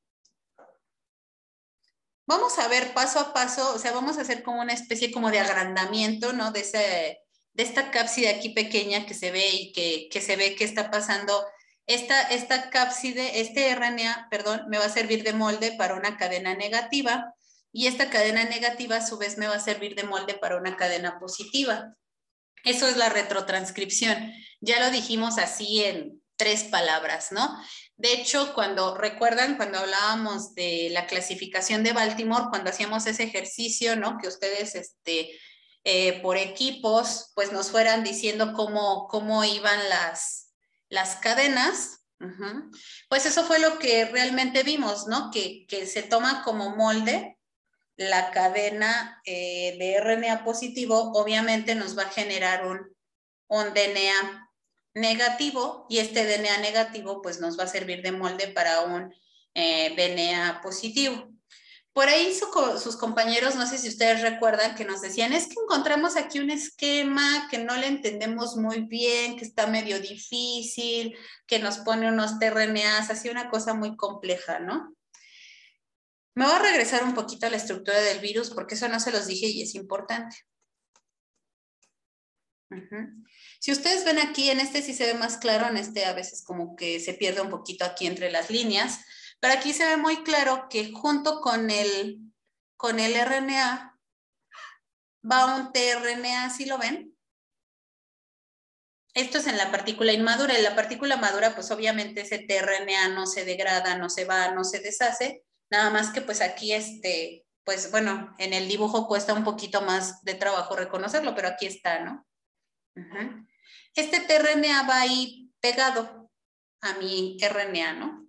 Vamos a ver paso a paso, o sea, vamos a hacer como una especie como de agrandamiento, ¿no? De, ese, de esta cápside aquí pequeña que se ve y que, que se ve que está pasando. Esta, esta cápside, este R N A, perdón, me va a servir de molde para una cadena negativa y esta cadena negativa a su vez me va a servir de molde para una cadena positiva. Eso es la retrotranscripción. Ya lo dijimos así en tres palabras, ¿no? De hecho, cuando recuerdan, cuando hablábamos de la clasificación de Baltimore, cuando hacíamos ese ejercicio, ¿no? Que ustedes, este, eh, por equipos, pues nos fueran diciendo cómo, cómo iban las, las cadenas, uh-huh. Pues eso fue lo que realmente vimos, ¿no? Que, que se toma como molde la cadena eh, de R N A positivo, obviamente nos va a generar un, un D N A negativo y este D N A negativo pues nos va a servir de molde para un eh, D N A positivo. Por ahí su, sus compañeros, no sé si ustedes recuerdan que nos decían, es que encontramos aquí un esquema que no le entendemos muy bien, que está medio difícil, que nos pone unos T R N As, así una cosa muy compleja, ¿no? Me voy a regresar un poquito a la estructura del virus porque eso no se los dije y es importante. Uh-huh. Si ustedes ven aquí, en este sí se ve más claro, en este a veces como que se pierde un poquito aquí entre las líneas, pero aquí se ve muy claro que junto con el, con el R N A va un T R N A, ¿sí lo ven? Esto es en la partícula inmadura. En la partícula madura, pues obviamente ese T R N A no se degrada, no se va, no se deshace, nada más que pues aquí este, pues bueno, en el dibujo cuesta un poquito más de trabajo reconocerlo, pero aquí está, ¿no? Uh-huh. Este T R N A va ahí pegado a mi R N A, ¿no?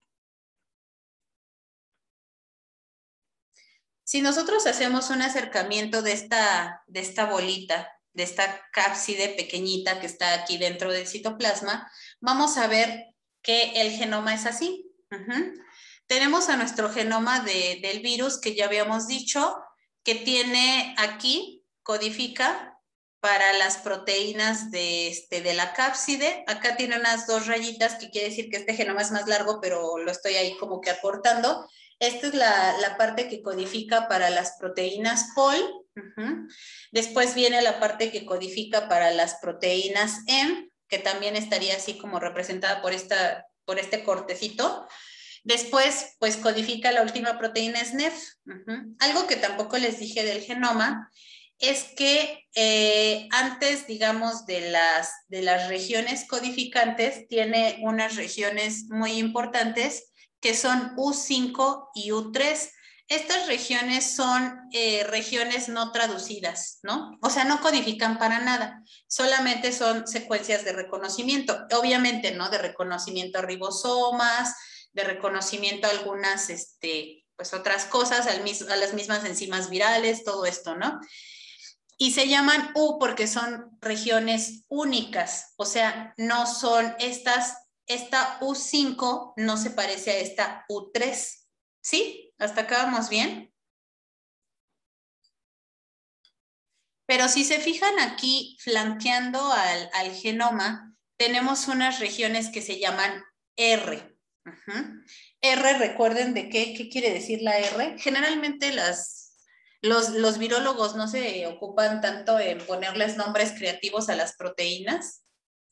Si nosotros hacemos un acercamiento de esta, de esta bolita, de esta cápside pequeñita que está aquí dentro del citoplasma, vamos a ver que el genoma es así. Uh-huh. Tenemos a nuestro genoma de, del virus que ya habíamos dicho, que tiene aquí, codifica para las proteínas de, este, de la cápside. Acá tiene unas dos rayitas, que quiere decir que este genoma es más largo, pero lo estoy ahí como que acortando. Esta es la, la parte que codifica para las proteínas P O L. Uh-huh. Después viene la parte que codifica para las proteínas M, que también estaría así como representada por, esta, por este cortecito. Después, pues codifica la última proteína S N E F. Uh-huh. Algo que tampoco les dije del genoma es que eh, antes, digamos, de las, de las regiones codificantes, tiene unas regiones muy importantes que son U cinco y U tres. Estas regiones son eh, regiones no traducidas, ¿no? O sea, no codifican para nada, solamente son secuencias de reconocimiento, obviamente, ¿no? De reconocimiento a ribosomas, de reconocimiento a algunas, este, pues otras cosas, al mis, a las mismas enzimas virales, todo esto, ¿no? Y se llaman U porque son regiones únicas, o sea, no son estas, esta U cinco no se parece a esta U tres, ¿sí? ¿Hasta acá vamos bien? Pero si se fijan aquí, flanqueando al, al genoma, tenemos unas regiones que se llaman R. Uh-huh. R, recuerden de qué, qué quiere decir la R. Generalmente las, los, los virólogos no se ocupan tanto en ponerles nombres creativos a las proteínas,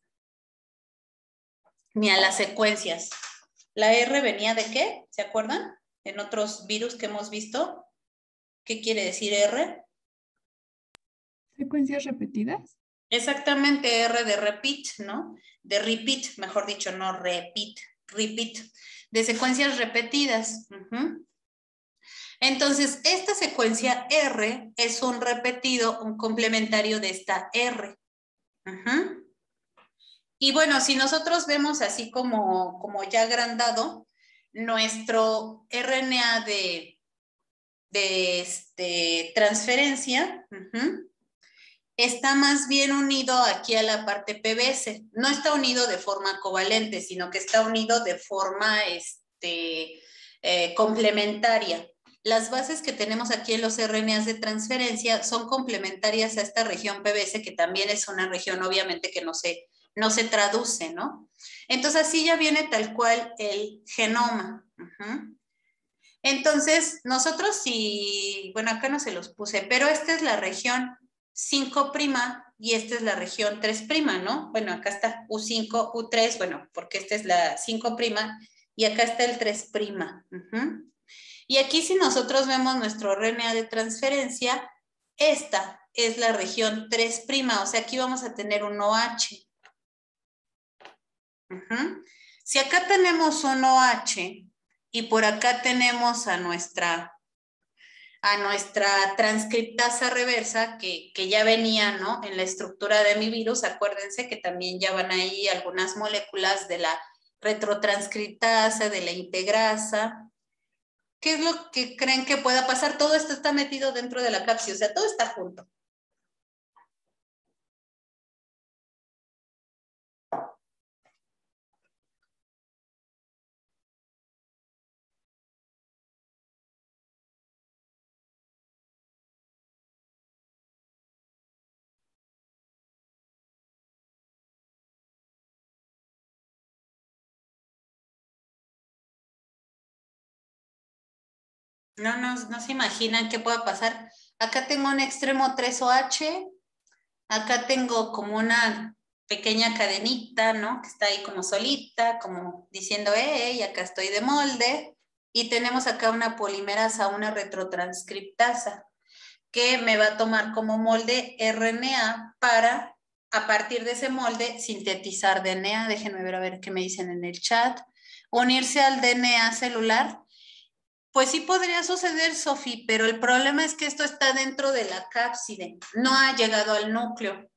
ni a las secuencias. ¿La R venía de qué? ¿Se acuerdan? En otros virus que hemos visto. ¿Qué quiere decir R? ¿Secuencias repetidas? Exactamente, R de repeat, ¿no? De repeat, mejor dicho, no repeat, repeat, de secuencias repetidas. Uh-huh. Entonces, esta secuencia R es un repetido, un complementario de esta R. Uh-huh. Y bueno, si nosotros vemos así como, como ya agrandado, nuestro R N A de, de este, transferencia, uh-huh, está más bien unido aquí a la parte P B S. No está unido de forma covalente, sino que está unido de forma este, eh, complementaria. Las bases que tenemos aquí en los R N As de transferencia son complementarias a esta región P B S, que también es una región obviamente que no se, no se traduce, ¿no? Entonces así ya viene tal cual el genoma. Uh-huh. Entonces nosotros sí, bueno, acá no se los puse, pero esta es la región cinco' y esta es la región tres', ¿no? Bueno, acá está U cinco, U tres, bueno, porque esta es la cinco' y acá está el tres'. Uh-huh. Y aquí si nosotros vemos nuestro R N A de transferencia, esta es la región tres', o sea, aquí vamos a tener un OH. Uh-huh. Si acá tenemos un OH y por acá tenemos a nuestra... a nuestra transcriptasa reversa, que, que ya venía, ¿no? En la estructura de mi virus, acuérdense que también ya van ahí algunas moléculas de la retrotranscriptasa, de la integrasa. ¿Qué es lo que creen que pueda pasar? Todo esto está metido dentro de la cápside, o sea, todo está junto. No, no, no se imaginan qué pueda pasar. Acá tengo un extremo tres OH, acá tengo como una pequeña cadenita, ¿no? Que está ahí como solita, como diciendo, hey, acá estoy de molde. Y tenemos acá una polimerasa, una retrotranscriptasa, que me va a tomar como molde R N A para, a partir de ese molde, sintetizar D N A. Déjenme ver a ver qué me dicen en el chat. Unirse al D N A celular. Pues sí podría suceder, Sofi, pero el problema es que esto está dentro de la cápside, no ha llegado al núcleo.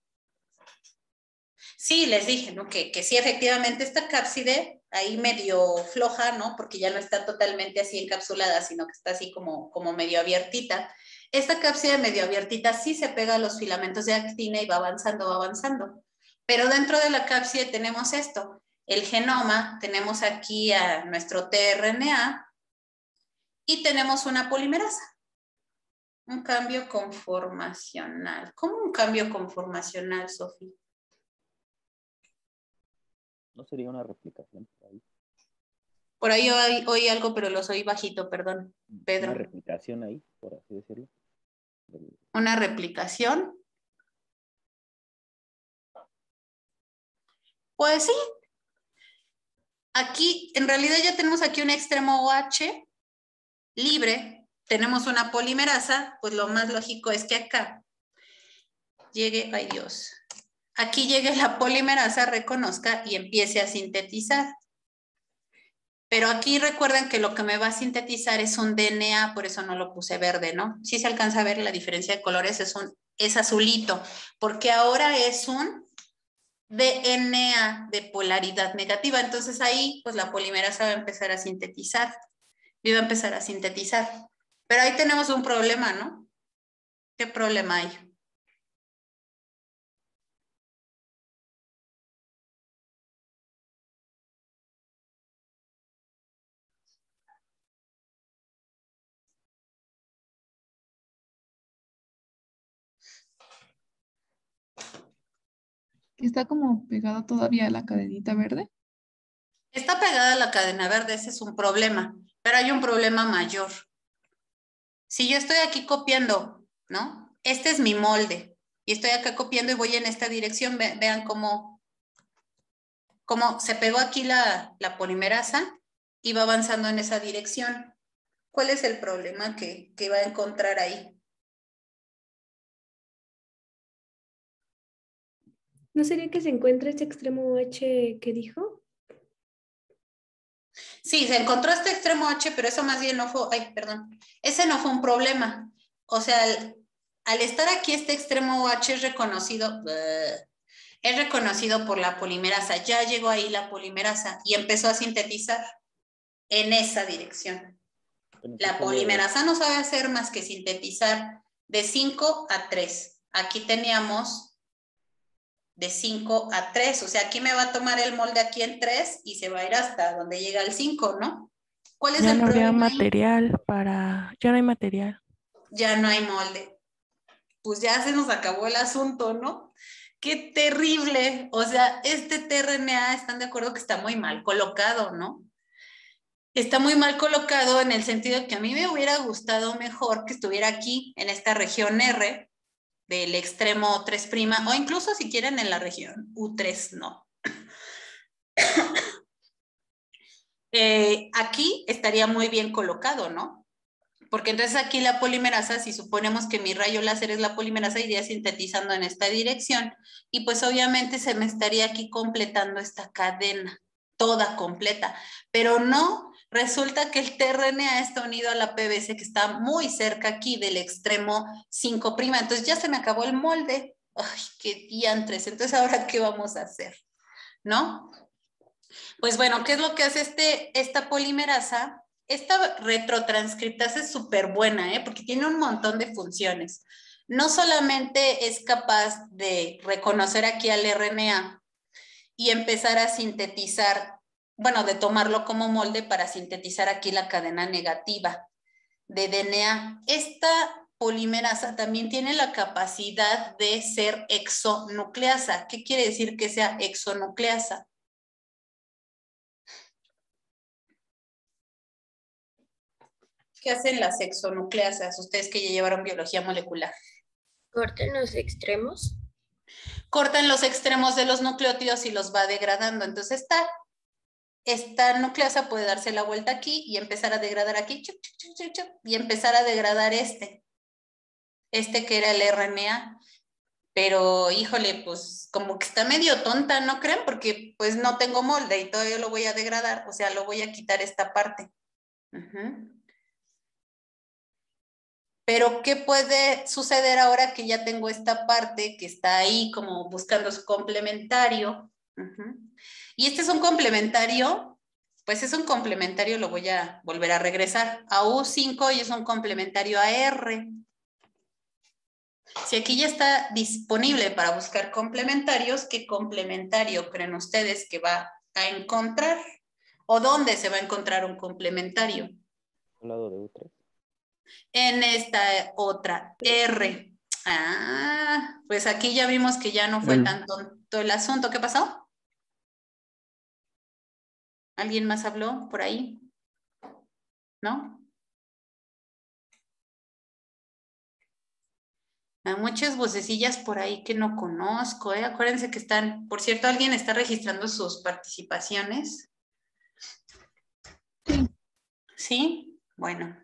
Sí, les dije, ¿no? Que, que sí, efectivamente, esta cápside ahí medio floja, ¿no? Porque ya no está totalmente así encapsulada, sino que está así como, como medio abiertita. Esta cápside medio abiertita sí se pega a los filamentos de actina y va avanzando, va avanzando. Pero dentro de la cápside tenemos esto, el genoma, tenemos aquí a nuestro tRNA, y tenemos una polimerasa. Un cambio conformacional. ¿Cómo un cambio conformacional, Sofía? ¿No sería una replicación por ahí? Por ahí oí, oí algo, pero lo oí bajito, perdón. Pedro. Una replicación ahí, por así decirlo. Una replicación. Pues sí. Aquí, en realidad ya tenemos aquí un extremo OH libre. Tenemos una polimerasa, pues lo más lógico es que acá llegue, ay Dios, aquí llegue la polimerasa, reconozca y empiece a sintetizar. Pero aquí recuerden que lo que me va a sintetizar es un D N A, por eso no lo puse verde, ¿no? Sí se alcanza a ver la diferencia de colores, es, un, es azulito, porque ahora es un D N A de polaridad negativa. Entonces ahí, pues la polimerasa va a empezar a sintetizar. Y va a empezar a sintetizar. Pero ahí tenemos un problema, ¿no? ¿Qué problema hay? Está como pegado todavía a la cadenita verde. Está pegada a la cadena verde, ese es un problema. Pero hay un problema mayor. Si yo estoy aquí copiando, ¿no? Este es mi molde. Y estoy acá copiando y voy en esta dirección. Ve, vean cómo, cómo se pegó aquí la, la polimerasa y va avanzando en esa dirección. ¿Cuál es el problema que, que va a encontrar ahí? ¿No sería que se encuentra este extremo H que dijo? Sí, se encontró este extremo H, pero eso más bien no fue, ay, perdón, ese no fue un problema. O sea, al, al estar aquí este extremo H es reconocido, uh, es reconocido por la polimerasa. Ya llegó ahí la polimerasa y empezó a sintetizar en esa dirección. La polimerasa no sabe hacer más que sintetizar de cinco a tres. Aquí teníamos de cinco a tres, o sea, aquí me va a tomar el molde aquí en tres y se va a ir hasta donde llega el cinco, ¿no? ¿Cuál es ya el no habría problema material ahí? para, ya no hay material. Ya no hay molde. Pues ya se nos acabó el asunto, ¿no? ¡Qué terrible! O sea, este T R N A, están de acuerdo que está muy mal colocado, ¿no? Está muy mal colocado en el sentido de que a mí me hubiera gustado mejor que estuviera aquí, en esta región R, del extremo tres', o incluso si quieren en la región U tres, no. Eh, aquí estaría muy bien colocado, ¿no? Porque entonces aquí la polimerasa, si suponemos que mi rayo láser es la polimerasa, iría sintetizando en esta dirección y pues obviamente se me estaría aquí completando esta cadena, toda completa, pero no, resulta que el T R N A está unido a la P B C que está muy cerca aquí del extremo cinco', entonces ya se me acabó el molde. Ay, qué diantres, entonces ahora ¿qué vamos a hacer? ¿No? Pues bueno, ¿qué es lo que hace este, esta polimerasa? Esta retrotranscriptasa es súper buena, ¿eh? Porque tiene un montón de funciones. No solamente es capaz de reconocer aquí al R N A y empezar a sintetizar, bueno, de tomarlo como molde para sintetizar aquí la cadena negativa de D N A. Esta polimerasa también tiene la capacidad de ser exonucleasa. ¿Qué quiere decir que sea exonucleasa? ¿Qué hacen las exonucleasas? Ustedes que ya llevaron biología molecular. Cortan los extremos. Cortan los extremos de los nucleótidos y los va degradando. Entonces esta, esta nucleasa puede darse la vuelta aquí y empezar a degradar aquí chup, chup, chup, chup, y empezar a degradar este. Este que era el R N A. Pero híjole, pues como que está medio tonta, ¿no creen? Porque pues no tengo molde y todavía lo voy a degradar. O sea, lo voy a quitar esta parte. Uh-huh. Pero, ¿qué puede suceder ahora que ya tengo esta parte que está ahí como buscando su complementario? Uh-huh. Y este es un complementario, pues es un complementario, lo voy a volver a regresar a U cinco y es un complementario a R. Si aquí ya está disponible para buscar complementarios, ¿qué complementario creen ustedes que va a encontrar? ¿O dónde se va a encontrar un complementario? ¿Al lado de U tres? en esta otra R. Ah, pues aquí ya vimos que ya no fue Bueno. tan tonto el asunto. ¿Qué pasó? ¿Alguien más habló por ahí? ¿No? Hay muchas vocecillas por ahí que no conozco, ¿eh? Acuérdense que están, por cierto, ¿alguien está registrando sus participaciones? Sí. ¿Sí? Bueno.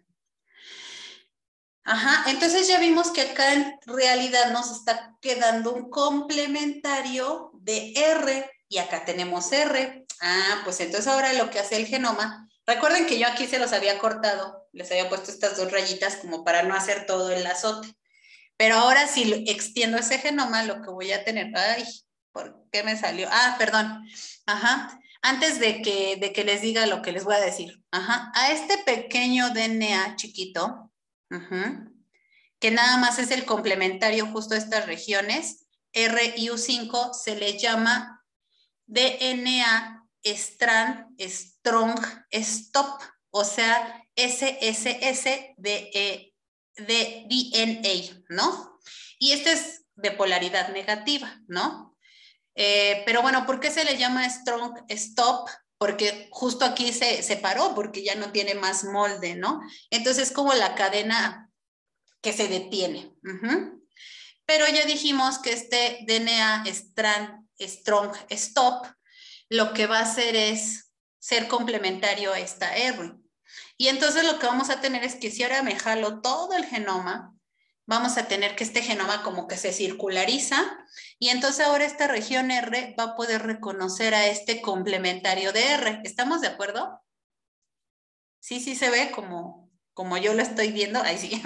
Ajá, entonces ya vimos que acá en realidad nos está quedando un complementario de R y acá tenemos R. Ah, pues entonces ahora lo que hace el genoma, recuerden que yo aquí se los había cortado, les había puesto estas dos rayitas como para no hacer todo el azote. Pero ahora si extiendo ese genoma, lo que voy a tener, ay, ¿por qué me salió? Ah, perdón, ajá, antes de que, de que les diga lo que les voy a decir, ajá, a este pequeño D N A chiquito, ajá, que nada más es el complementario justo de estas regiones, R I U cinco se le llama D N A strand strong stop, o sea, S S S de E de D N A, ¿no? Y este es de polaridad negativa, ¿no? Eh, pero bueno, ¿por qué se le llama strong stop? Porque justo aquí se separó, porque ya no tiene más molde, ¿no? Entonces es como la cadena que se detiene. Uh-huh. Pero ya dijimos que este D N A strand, strong stop lo que va a hacer es ser complementario a esta R. Y entonces lo que vamos a tener es que si ahora me jalo todo el genoma, vamos a tener que este genoma como que se circulariza y entonces ahora esta región R va a poder reconocer a este complementario de R. ¿Estamos de acuerdo? Sí, sí se ve como, como yo lo estoy viendo. Ahí sí.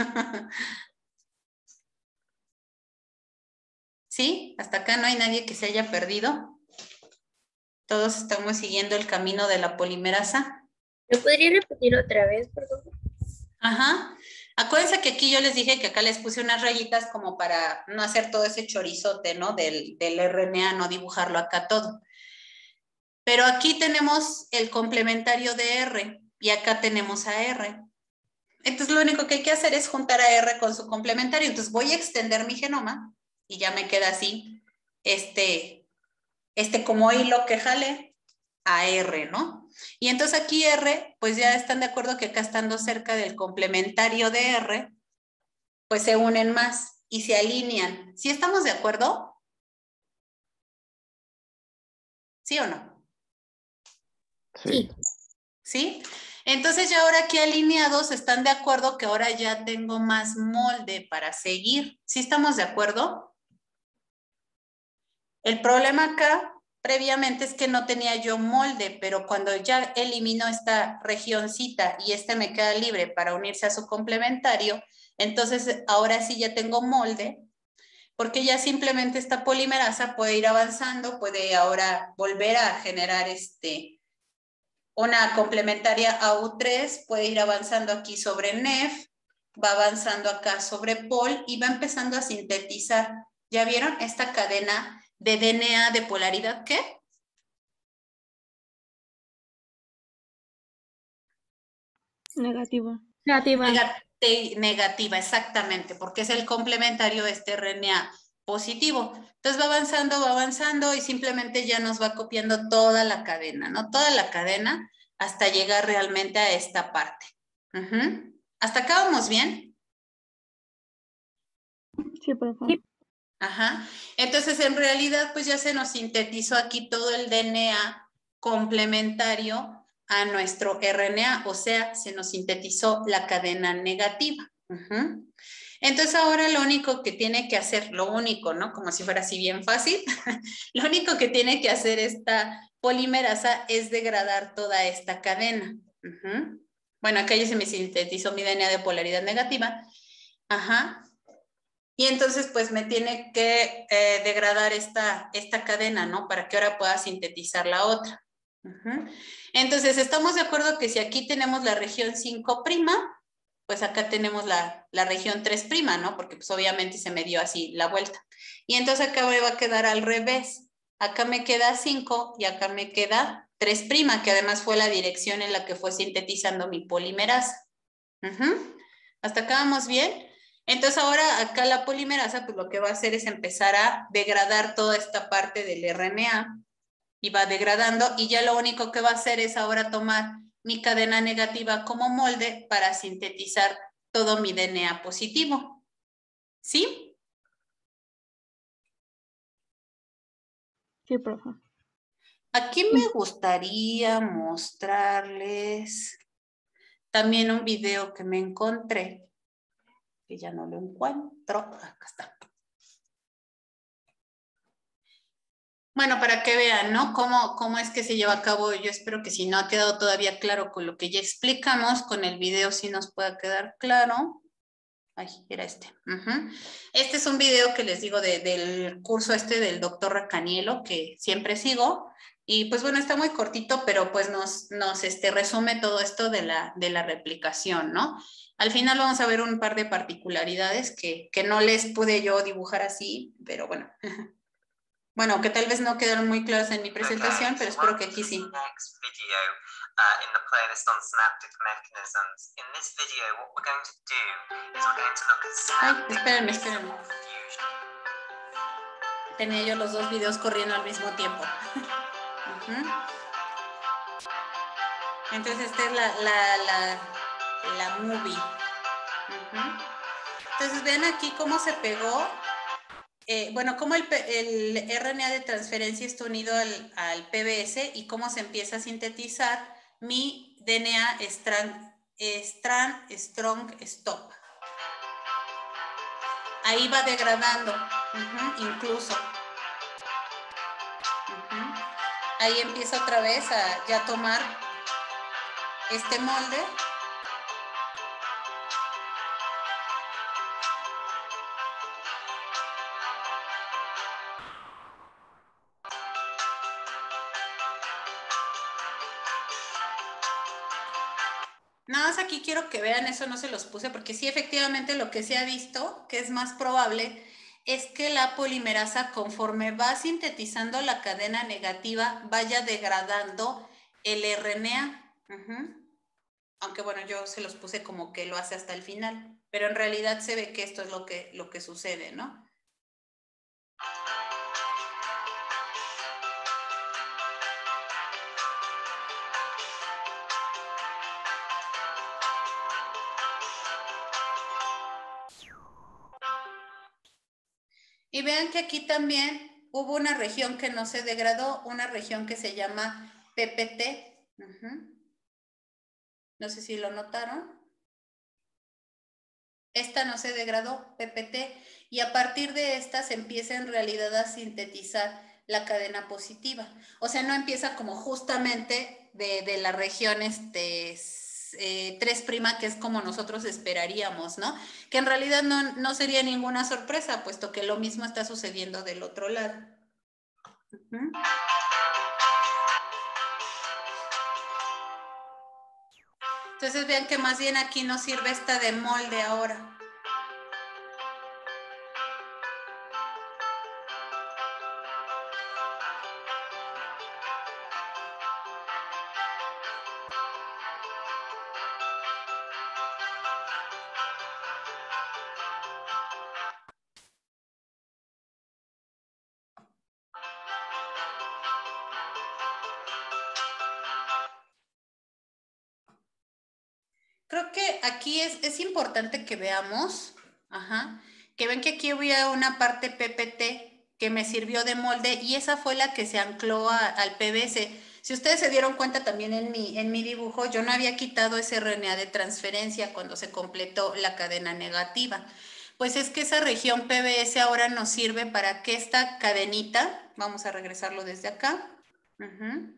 ¿Sí? Hasta acá no hay nadie que se haya perdido. Todos estamos siguiendo el camino de la polimerasa. ¿Lo podría repetir otra vez, por favor? Ajá. Acuérdense que aquí yo les dije que acá les puse unas rayitas como para no hacer todo ese chorizote, ¿no? Del, del R N A, no dibujarlo acá todo. Pero aquí tenemos el complementario de R y acá tenemos a R. Entonces lo único que hay que hacer es juntar a R con su complementario. Entonces voy a extender mi genoma y ya me queda así, este, este como hilo que jale a R, ¿no? Y entonces aquí R, pues ya están de acuerdo que acá estando cerca del complementario de R, pues se unen más y se alinean. ¿Sí estamos de acuerdo? ¿Sí o no? Sí. ¿Sí? Entonces ya ahora aquí alineados están de acuerdo que ahora ya tengo más molde para seguir. ¿Sí estamos de acuerdo? El problema acá previamente es que no tenía yo molde, pero cuando ya elimino esta regioncita y este me queda libre para unirse a su complementario, entonces ahora sí ya tengo molde, porque ya simplemente esta polimerasa puede ir avanzando, puede ahora volver a generar este, una complementaria A U tres, puede ir avanzando aquí sobre N E F, va avanzando acá sobre Pol y va empezando a sintetizar. ¿Ya vieron esta cadena de D N A de polaridad qué? Negativa. Negativa. Negati- negativa, exactamente, porque es el complementario de este R N A positivo. Entonces va avanzando, va avanzando y simplemente ya nos va copiando toda la cadena, ¿no? Toda la cadena hasta llegar realmente a esta parte. Uh-huh. ¿Hasta acá vamos bien? Sí, por favor. Ajá. Entonces, en realidad, pues ya se nos sintetizó aquí todo el D N A complementario a nuestro R N A, o sea, se nos sintetizó la cadena negativa. Uh-huh. Entonces, ahora lo único que tiene que hacer, lo único, ¿no? Como si fuera así bien fácil, lo único que tiene que hacer esta polimerasa es degradar toda esta cadena. Uh-huh. Bueno, acá ya se me sintetizó mi D N A de polaridad negativa. Ajá. Y entonces, pues me tiene que eh, degradar esta, esta cadena, ¿no? Para que ahora pueda sintetizar la otra. Uh-huh. Entonces, estamos de acuerdo que si aquí tenemos la región cinco', pues acá tenemos la, la región tres', ¿no? Porque pues obviamente se me dio así la vuelta. Y entonces acá me va a quedar al revés. Acá me queda cinco y acá me queda tres', que además fue la dirección en la que fue sintetizando mi polimerasa. Uh-huh. ¿Hasta acá vamos bien? Entonces ahora acá la polimerasa pues lo que va a hacer es empezar a degradar toda esta parte del R N A y va degradando y ya lo único que va a hacer es ahora tomar mi cadena negativa como molde para sintetizar todo mi D N A positivo. ¿Sí? Sí, profe. Aquí me gustaría mostrarles también un video que me encontré, que ya no lo encuentro. Acá está. Bueno, para que vean, ¿no? Cómo, cómo es que se lleva a cabo. Yo espero que si no ha quedado todavía claro con lo que ya explicamos, con el video sí nos pueda quedar claro. Ay, era este. Uh-huh. Este es un video que les digo de, del curso este del doctor Racanielo, que siempre sigo. Y pues bueno, está muy cortito, pero pues nos, nos este, resume todo esto de la, de la replicación, ¿no? Al final vamos a ver un par de particularidades que, que no les pude yo dibujar así, pero bueno. Bueno, que tal vez no quedaron muy claras en mi presentación, pero espero que aquí sí. Uh, in the playlist on synaptic mechanisms. In this video, what we're going to do is we're going to look at synaptic Ay, espérenme, espérenme. Tenía yo los dos videos corriendo al mismo tiempo. Uh-huh. Entonces esta es la, la, la, la movie. Uh-huh. Entonces vean aquí cómo se pegó. Eh, bueno, cómo el, el R N A de transferencia está unido al, al P B S y cómo se empieza a sintetizar mi D N A strand, strand strong stop. Ahí va degradando, uh-huh, incluso. Uh-huh. Ahí empieza otra vez a ya tomar este molde. Nada más aquí quiero que vean, eso no se los puse, porque sí, efectivamente lo que se ha visto, que es más probable, es que la polimerasa, conforme va sintetizando la cadena negativa, vaya degradando el R N A. Uh-huh. Aunque bueno, yo se los puse como que lo hace hasta el final, pero en realidad se ve que esto es lo que, lo que sucede, ¿no? Y vean que aquí también hubo una región que no se degradó, una región que se llama P P T. Uh-huh. No sé si lo notaron. Esta no se degradó, P P T, y a partir de esta se empieza en realidad a sintetizar la cadena positiva. O sea, no empieza como justamente de, de la región este, eh, tres', que es como nosotros esperaríamos, ¿no? Que en realidad no, no sería ninguna sorpresa, puesto que lo mismo está sucediendo del otro lado. Uh-huh. Entonces vean que más bien aquí nos sirve esta de molde ahora. Creo que aquí es, es importante que veamos, ajá, que ven que aquí había una parte P P T que me sirvió de molde y esa fue la que se ancló a, al P B S. Si ustedes se dieron cuenta también en mi, en mi dibujo, yo no había quitado ese R N A de transferencia cuando se completó la cadena negativa. Pues es que esa región P B S ahora nos sirve para que esta cadenita, vamos a regresarlo desde acá, uh-huh.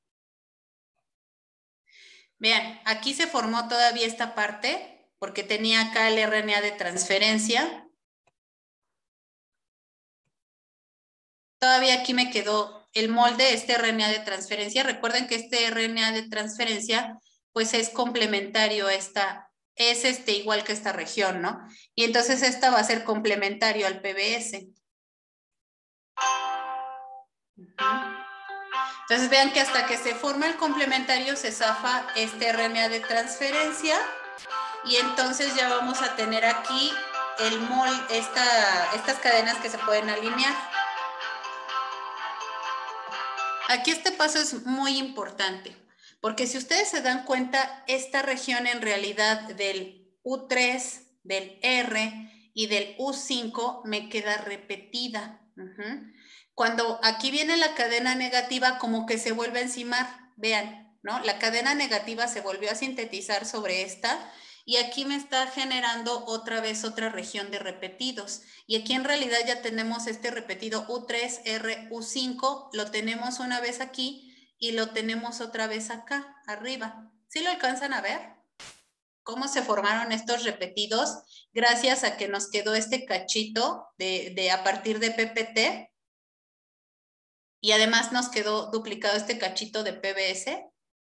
Vean, aquí se formó todavía esta parte, porque tenía acá el R N A de transferencia. Todavía aquí me quedó el molde, este R N A de transferencia. Recuerden que este R N A de transferencia, pues es complementario a esta, es este igual que esta región, ¿no? Y entonces esta va a ser complementario al P B S. Uh-huh. Entonces vean que hasta que se forma el complementario se zafa este R N A de transferencia Y entonces ya vamos a tener aquí el mol, esta, estas cadenas que se pueden alinear. Aquí este paso es muy importante, porque si ustedes se dan cuenta, esta región en realidad del U tres, del R y del U cinco me queda repetida. Uh-huh. Cuando aquí viene la cadena negativa, como que se vuelve a encimar, vean, ¿no? La cadena negativa se volvió a sintetizar sobre esta y aquí me está generando otra vez otra región de repetidos. Y aquí en realidad ya tenemos este repetido U tres, R, U cinco, lo tenemos una vez aquí y lo tenemos otra vez acá, arriba. ¿Sí lo alcanzan a ver? ¿Cómo se formaron estos repetidos? Gracias a que nos quedó este cachito de, de a partir de P P T. Y además nos quedó duplicado este cachito de P B S.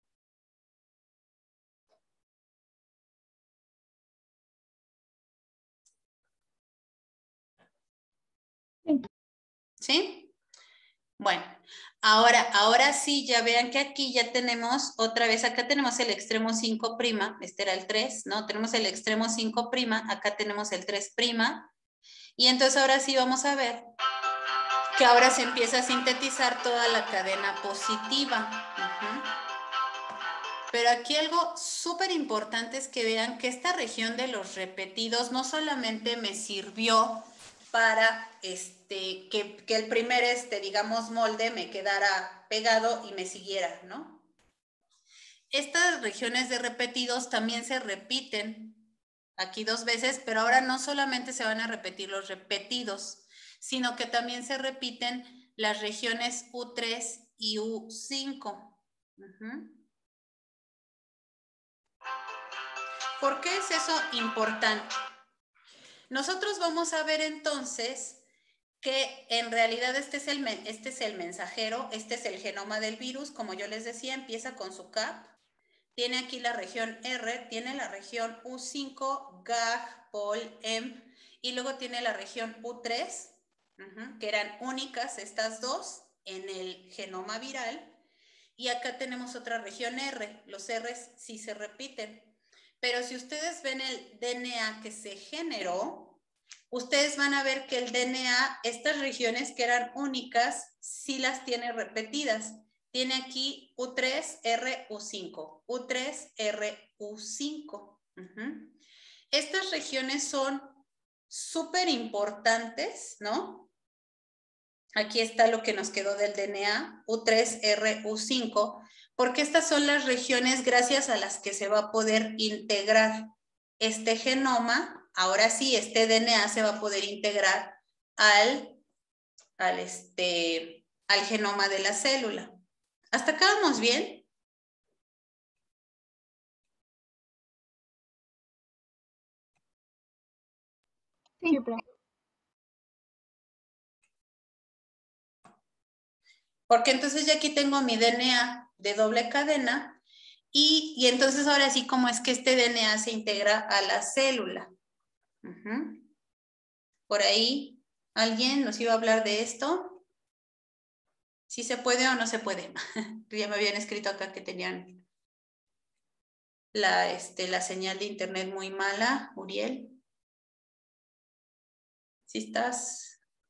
¿Sí? Bueno, ahora, ahora sí, ya vean que aquí ya tenemos otra vez, acá tenemos el extremo cinco', este era el tres, ¿no? Tenemos el extremo cinco', acá tenemos el tres', y entonces ahora sí vamos a ver que ahora se empieza a sintetizar toda la cadena positiva. Uh-huh. Pero aquí algo súper importante es que vean que esta región de los repetidos no solamente me sirvió para este, que, que el primer, este, digamos, molde me quedara pegado y me siguiera, ¿no? Estas regiones de repetidos también se repiten aquí dos veces, pero ahora no solamente se van a repetir los repetidos, sino que también se repiten las regiones U tres y U cinco. Uh-huh. ¿Por qué es eso importante? Nosotros vamos a ver entonces que en realidad este es, el, este es el mensajero, este es el genoma del virus, como yo les decía, empieza con su cap, tiene aquí la región R, tiene la región U cinco, G A G, P O L, E M P, y luego tiene la región U tres, uh-huh, que eran únicas estas dos en el genoma viral, y acá tenemos otra región R, los R's sí se repiten. Pero si ustedes ven el D N A que se generó, ustedes van a ver que el D N A, estas regiones que eran únicas, sí las tiene repetidas. Tiene aquí U tres, R, U cinco, U tres, R, U cinco. Uh-huh. Estas regiones son súper importantes, ¿no? Aquí está lo que nos quedó del D N A, U tres, R, U cinco, porque estas son las regiones gracias a las que se va a poder integrar este genoma. Ahora sí, este D N A se va a poder integrar al, al, este, al genoma de la célula. ¿Hasta acá vamos bien? Sí, profe. Porque entonces ya aquí tengo mi D N A de doble cadena y, y entonces ahora sí, ¿cómo es que este D N A se integra a la célula? Uh-huh. Por ahí, ¿alguien nos iba a hablar de esto? ¿Sí se puede o no se puede? Ya me habían escrito acá que tenían la, este, la señal de internet muy mala. Uriel, ¿sí estás?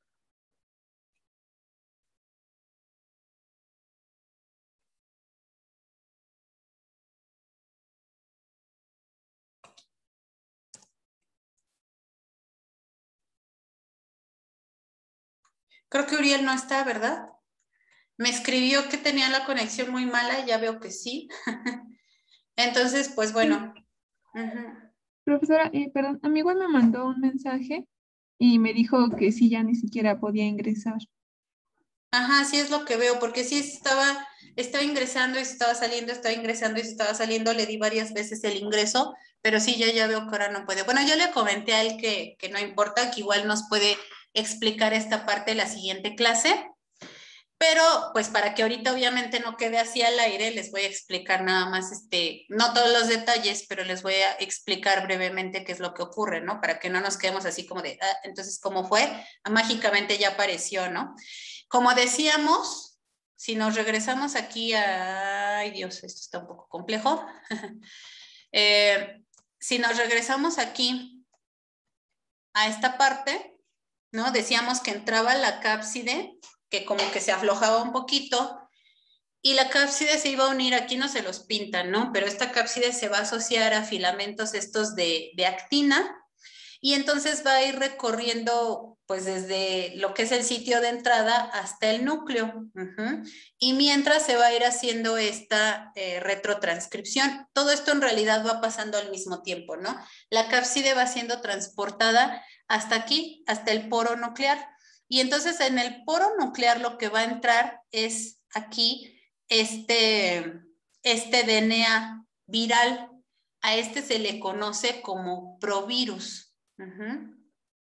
Creo que Uriel no está, ¿verdad? Me escribió que tenía la conexión muy mala y ya veo que sí. Entonces, pues bueno. Uh-huh. Profesora, eh, perdón, a mí igual me mandó un mensaje y me dijo que sí, ya ni siquiera podía ingresar. Ajá, sí es lo que veo, porque sí estaba, estaba ingresando y se estaba saliendo, estaba ingresando y se estaba saliendo, le di varias veces el ingreso, pero sí, ya, ya veo que ahora no puede. Bueno, yo le comenté a él que, que no importa, que igual nos puede explicar esta parte de la siguiente clase, pero pues para que ahorita obviamente no quede así al aire, les voy a explicar nada más, este, no todos los detalles, pero les voy a explicar brevemente qué es lo que ocurre, ¿no? Para que no nos quedemos así como de, ah, entonces, ¿cómo fue? Ah, mágicamente ya apareció, ¿no? Como decíamos, si nos regresamos aquí a... Ay, Dios, esto está un poco complejo. eh, si nos regresamos aquí a esta parte, ¿no? Decíamos que entraba la cápside, que como que se aflojaba un poquito, y la cápside se iba a unir, aquí no se los pintan, ¿no? Pero esta cápside se va a asociar a filamentos estos de, de actina, y entonces va a ir recorriendo, pues desde lo que es el sitio de entrada hasta el núcleo. Uh-huh. Y mientras se va a ir haciendo esta eh, retrotranscripción. Todo esto en realidad va pasando al mismo tiempo, ¿no? La cápside va siendo transportada hasta aquí, hasta el poro nuclear. Y entonces en el poro nuclear lo que va a entrar es aquí este, este D N A viral. A este se le conoce como provirus. Uh-huh.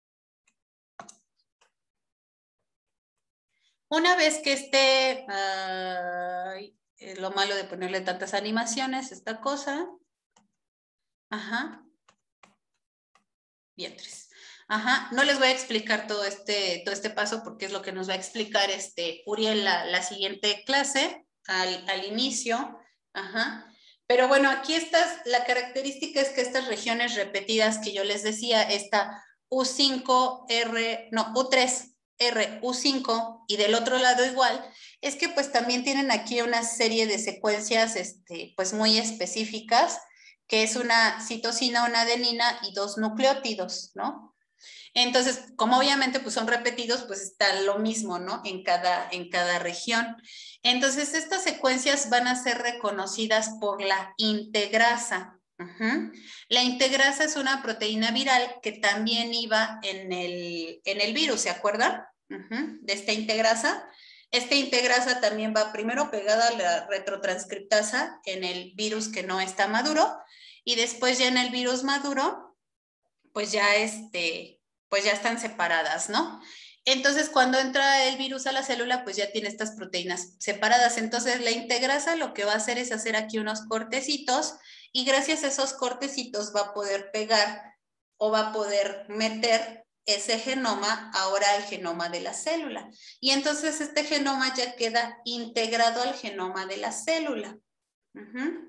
Una vez que esté, uh, es lo malo de ponerle tantas animaciones, esta cosa. Ajá. Vientres. Ajá. No les voy a explicar todo este, todo este paso porque es lo que nos va a explicar este Uriel la, la siguiente clase, al, al inicio. Ajá. Pero bueno, aquí estas, la característica es que estas regiones repetidas que yo les decía, esta U cinco R, no, U tres R, U cinco y del otro lado igual, es que pues también tienen aquí una serie de secuencias este, pues muy específicas, que es una citosina, una adenina y dos nucleótidos, ¿no? Entonces, como obviamente pues son repetidos, pues está lo mismo, ¿no? En cada, en cada región. Entonces, estas secuencias van a ser reconocidas por la integrasa. Uh-huh. La integrasa es una proteína viral que también iba en el, en el virus, ¿se acuerdan? Uh-huh. De esta integrasa. Esta integrasa también va primero pegada a la retrotranscriptasa en el virus que no está maduro y después ya en el virus maduro, pues ya, este, pues ya están separadas, ¿no? Entonces, cuando entra el virus a la célula, pues ya tiene estas proteínas separadas. Entonces, la integrasa lo que va a hacer es hacer aquí unos cortecitos y gracias a esos cortecitos va a poder pegar o va a poder meter ese genoma ahora al genoma de la célula. Y entonces este genoma ya queda integrado al genoma de la célula. Uh-huh.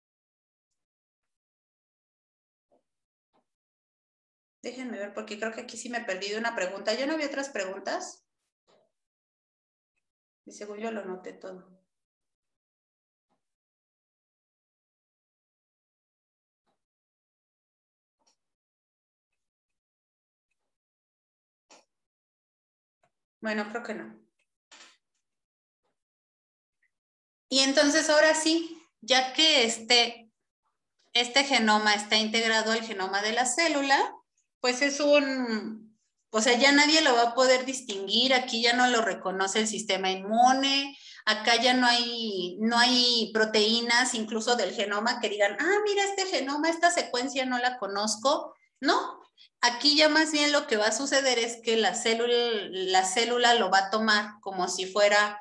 Déjenme ver, porque creo que aquí sí me perdí de una pregunta. ¿Yo no había otras preguntas? Y según yo lo noté todo. Bueno, creo que no. Y entonces ahora sí, ya que este, este genoma está integrado al genoma de la célula, pues es un, o sea, ya nadie lo va a poder distinguir, aquí ya no lo reconoce el sistema inmune, acá ya no hay, no hay proteínas incluso del genoma que digan, ah, mira este genoma, esta secuencia no la conozco, no, aquí ya más bien lo que va a suceder es que la célula, la célula lo va a tomar como si fuera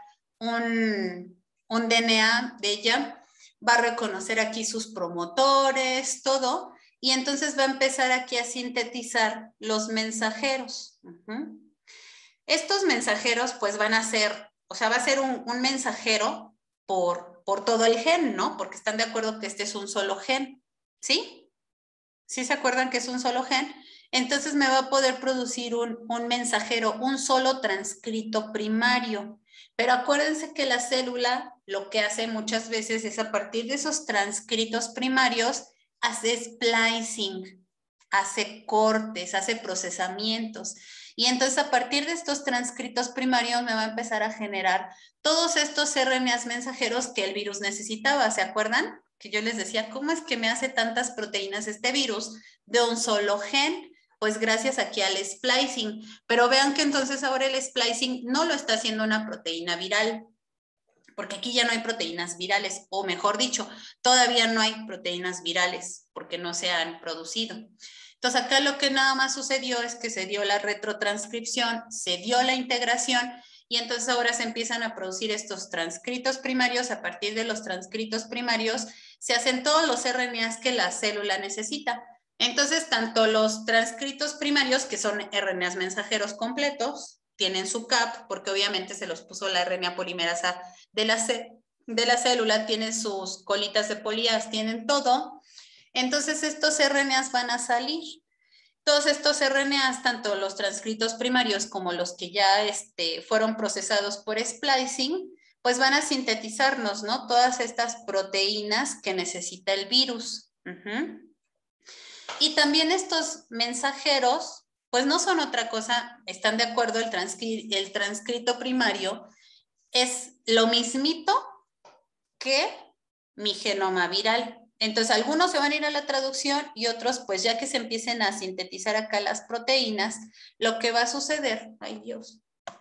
un, un D N A de ella, va a reconocer aquí sus promotores, todo, y entonces va a empezar aquí a sintetizar los mensajeros. Uh-huh. Estos mensajeros pues van a ser, o sea, va a ser un, un mensajero por, por todo el gen, ¿no? Porque están de acuerdo que este es un solo gen, ¿sí? ¿Sí se acuerdan que es un solo gen? Entonces me va a poder producir un, un mensajero, un solo transcrito primario. Pero acuérdense que la célula lo que hace muchas veces es a partir de esos transcritos primarios, hace splicing, hace cortes, hace procesamientos. Y entonces a partir de estos transcritos primarios me va a empezar a generar todos estos R N As mensajeros que el virus necesitaba. ¿Se acuerdan? Que yo les decía, ¿cómo es que me hace tantas proteínas este virus de un solo gen? Pues gracias aquí al splicing. Pero vean que entonces ahora el splicing no lo está haciendo una proteína viral, porque aquí ya no hay proteínas virales, o mejor dicho, todavía no hay proteínas virales porque no se han producido. Entonces acá lo que nada más sucedió es que se dio la retrotranscripción, se dio la integración y entonces ahora se empiezan a producir estos transcritos primarios. A partir de los transcritos primarios se hacen todos los R N As que la célula necesita. Entonces tanto los transcritos primarios, que son R N As mensajeros completos, tienen su cap, porque obviamente se los puso la R N A polimerasa de la, de la célula, tienen sus colitas de polias, tienen todo. Entonces estos R N As van a salir. Todos estos R N As, tanto los transcritos primarios como los que ya este, fueron procesados por splicing, pues van a sintetizarnos, ¿no? Todas estas proteínas que necesita el virus. Uh-huh. Y también estos mensajeros, pues no son otra cosa, están de acuerdo, el, transcri- el transcrito primario es lo mismito que mi genoma viral. Entonces, algunos se van a ir a la traducción y otros, pues ya que se empiecen a sintetizar acá las proteínas, lo que va a suceder, ay Dios,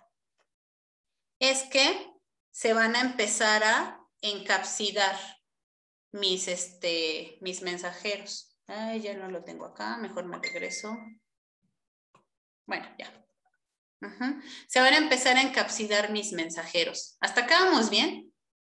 es que se van a empezar a encapsidar mis, este, mis mensajeros. Ay, ya no lo tengo acá, mejor me regreso. Bueno, ya. Uh-huh. Se van a empezar a encapsidar mis mensajeros. ¿Hasta acá vamos bien?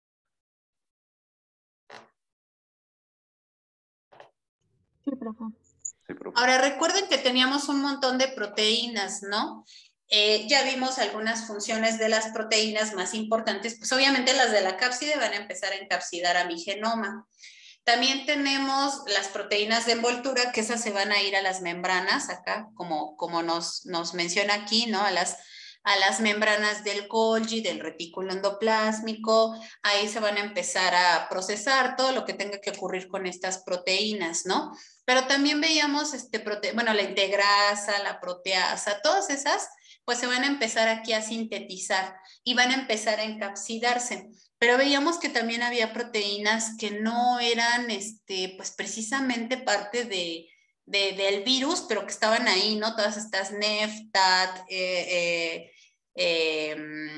Sí, profe. Sí, profe. Ahora recuerden que teníamos un montón de proteínas, ¿no? Eh, ya vimos algunas funciones de las proteínas más importantes, pues obviamente las de la cápside van a empezar a encapsidar a mi genoma. También tenemos las proteínas de envoltura, que esas se van a ir a las membranas, acá, como, como nos, nos menciona aquí, ¿no? A las, a las membranas del Golgi, del retículo endoplásmico, ahí se van a empezar a procesar todo lo que tenga que ocurrir con estas proteínas, ¿no? Pero también veíamos, este, prote bueno, la integrasa, la proteasa, todas esas, pues se van a empezar aquí a sintetizar y van a empezar a encapsidarse. Pero veíamos que también había proteínas que no eran, este, pues precisamente parte de, de, del virus, pero que estaban ahí, ¿no? Todas estas N E F, T A T, eh, eh, eh,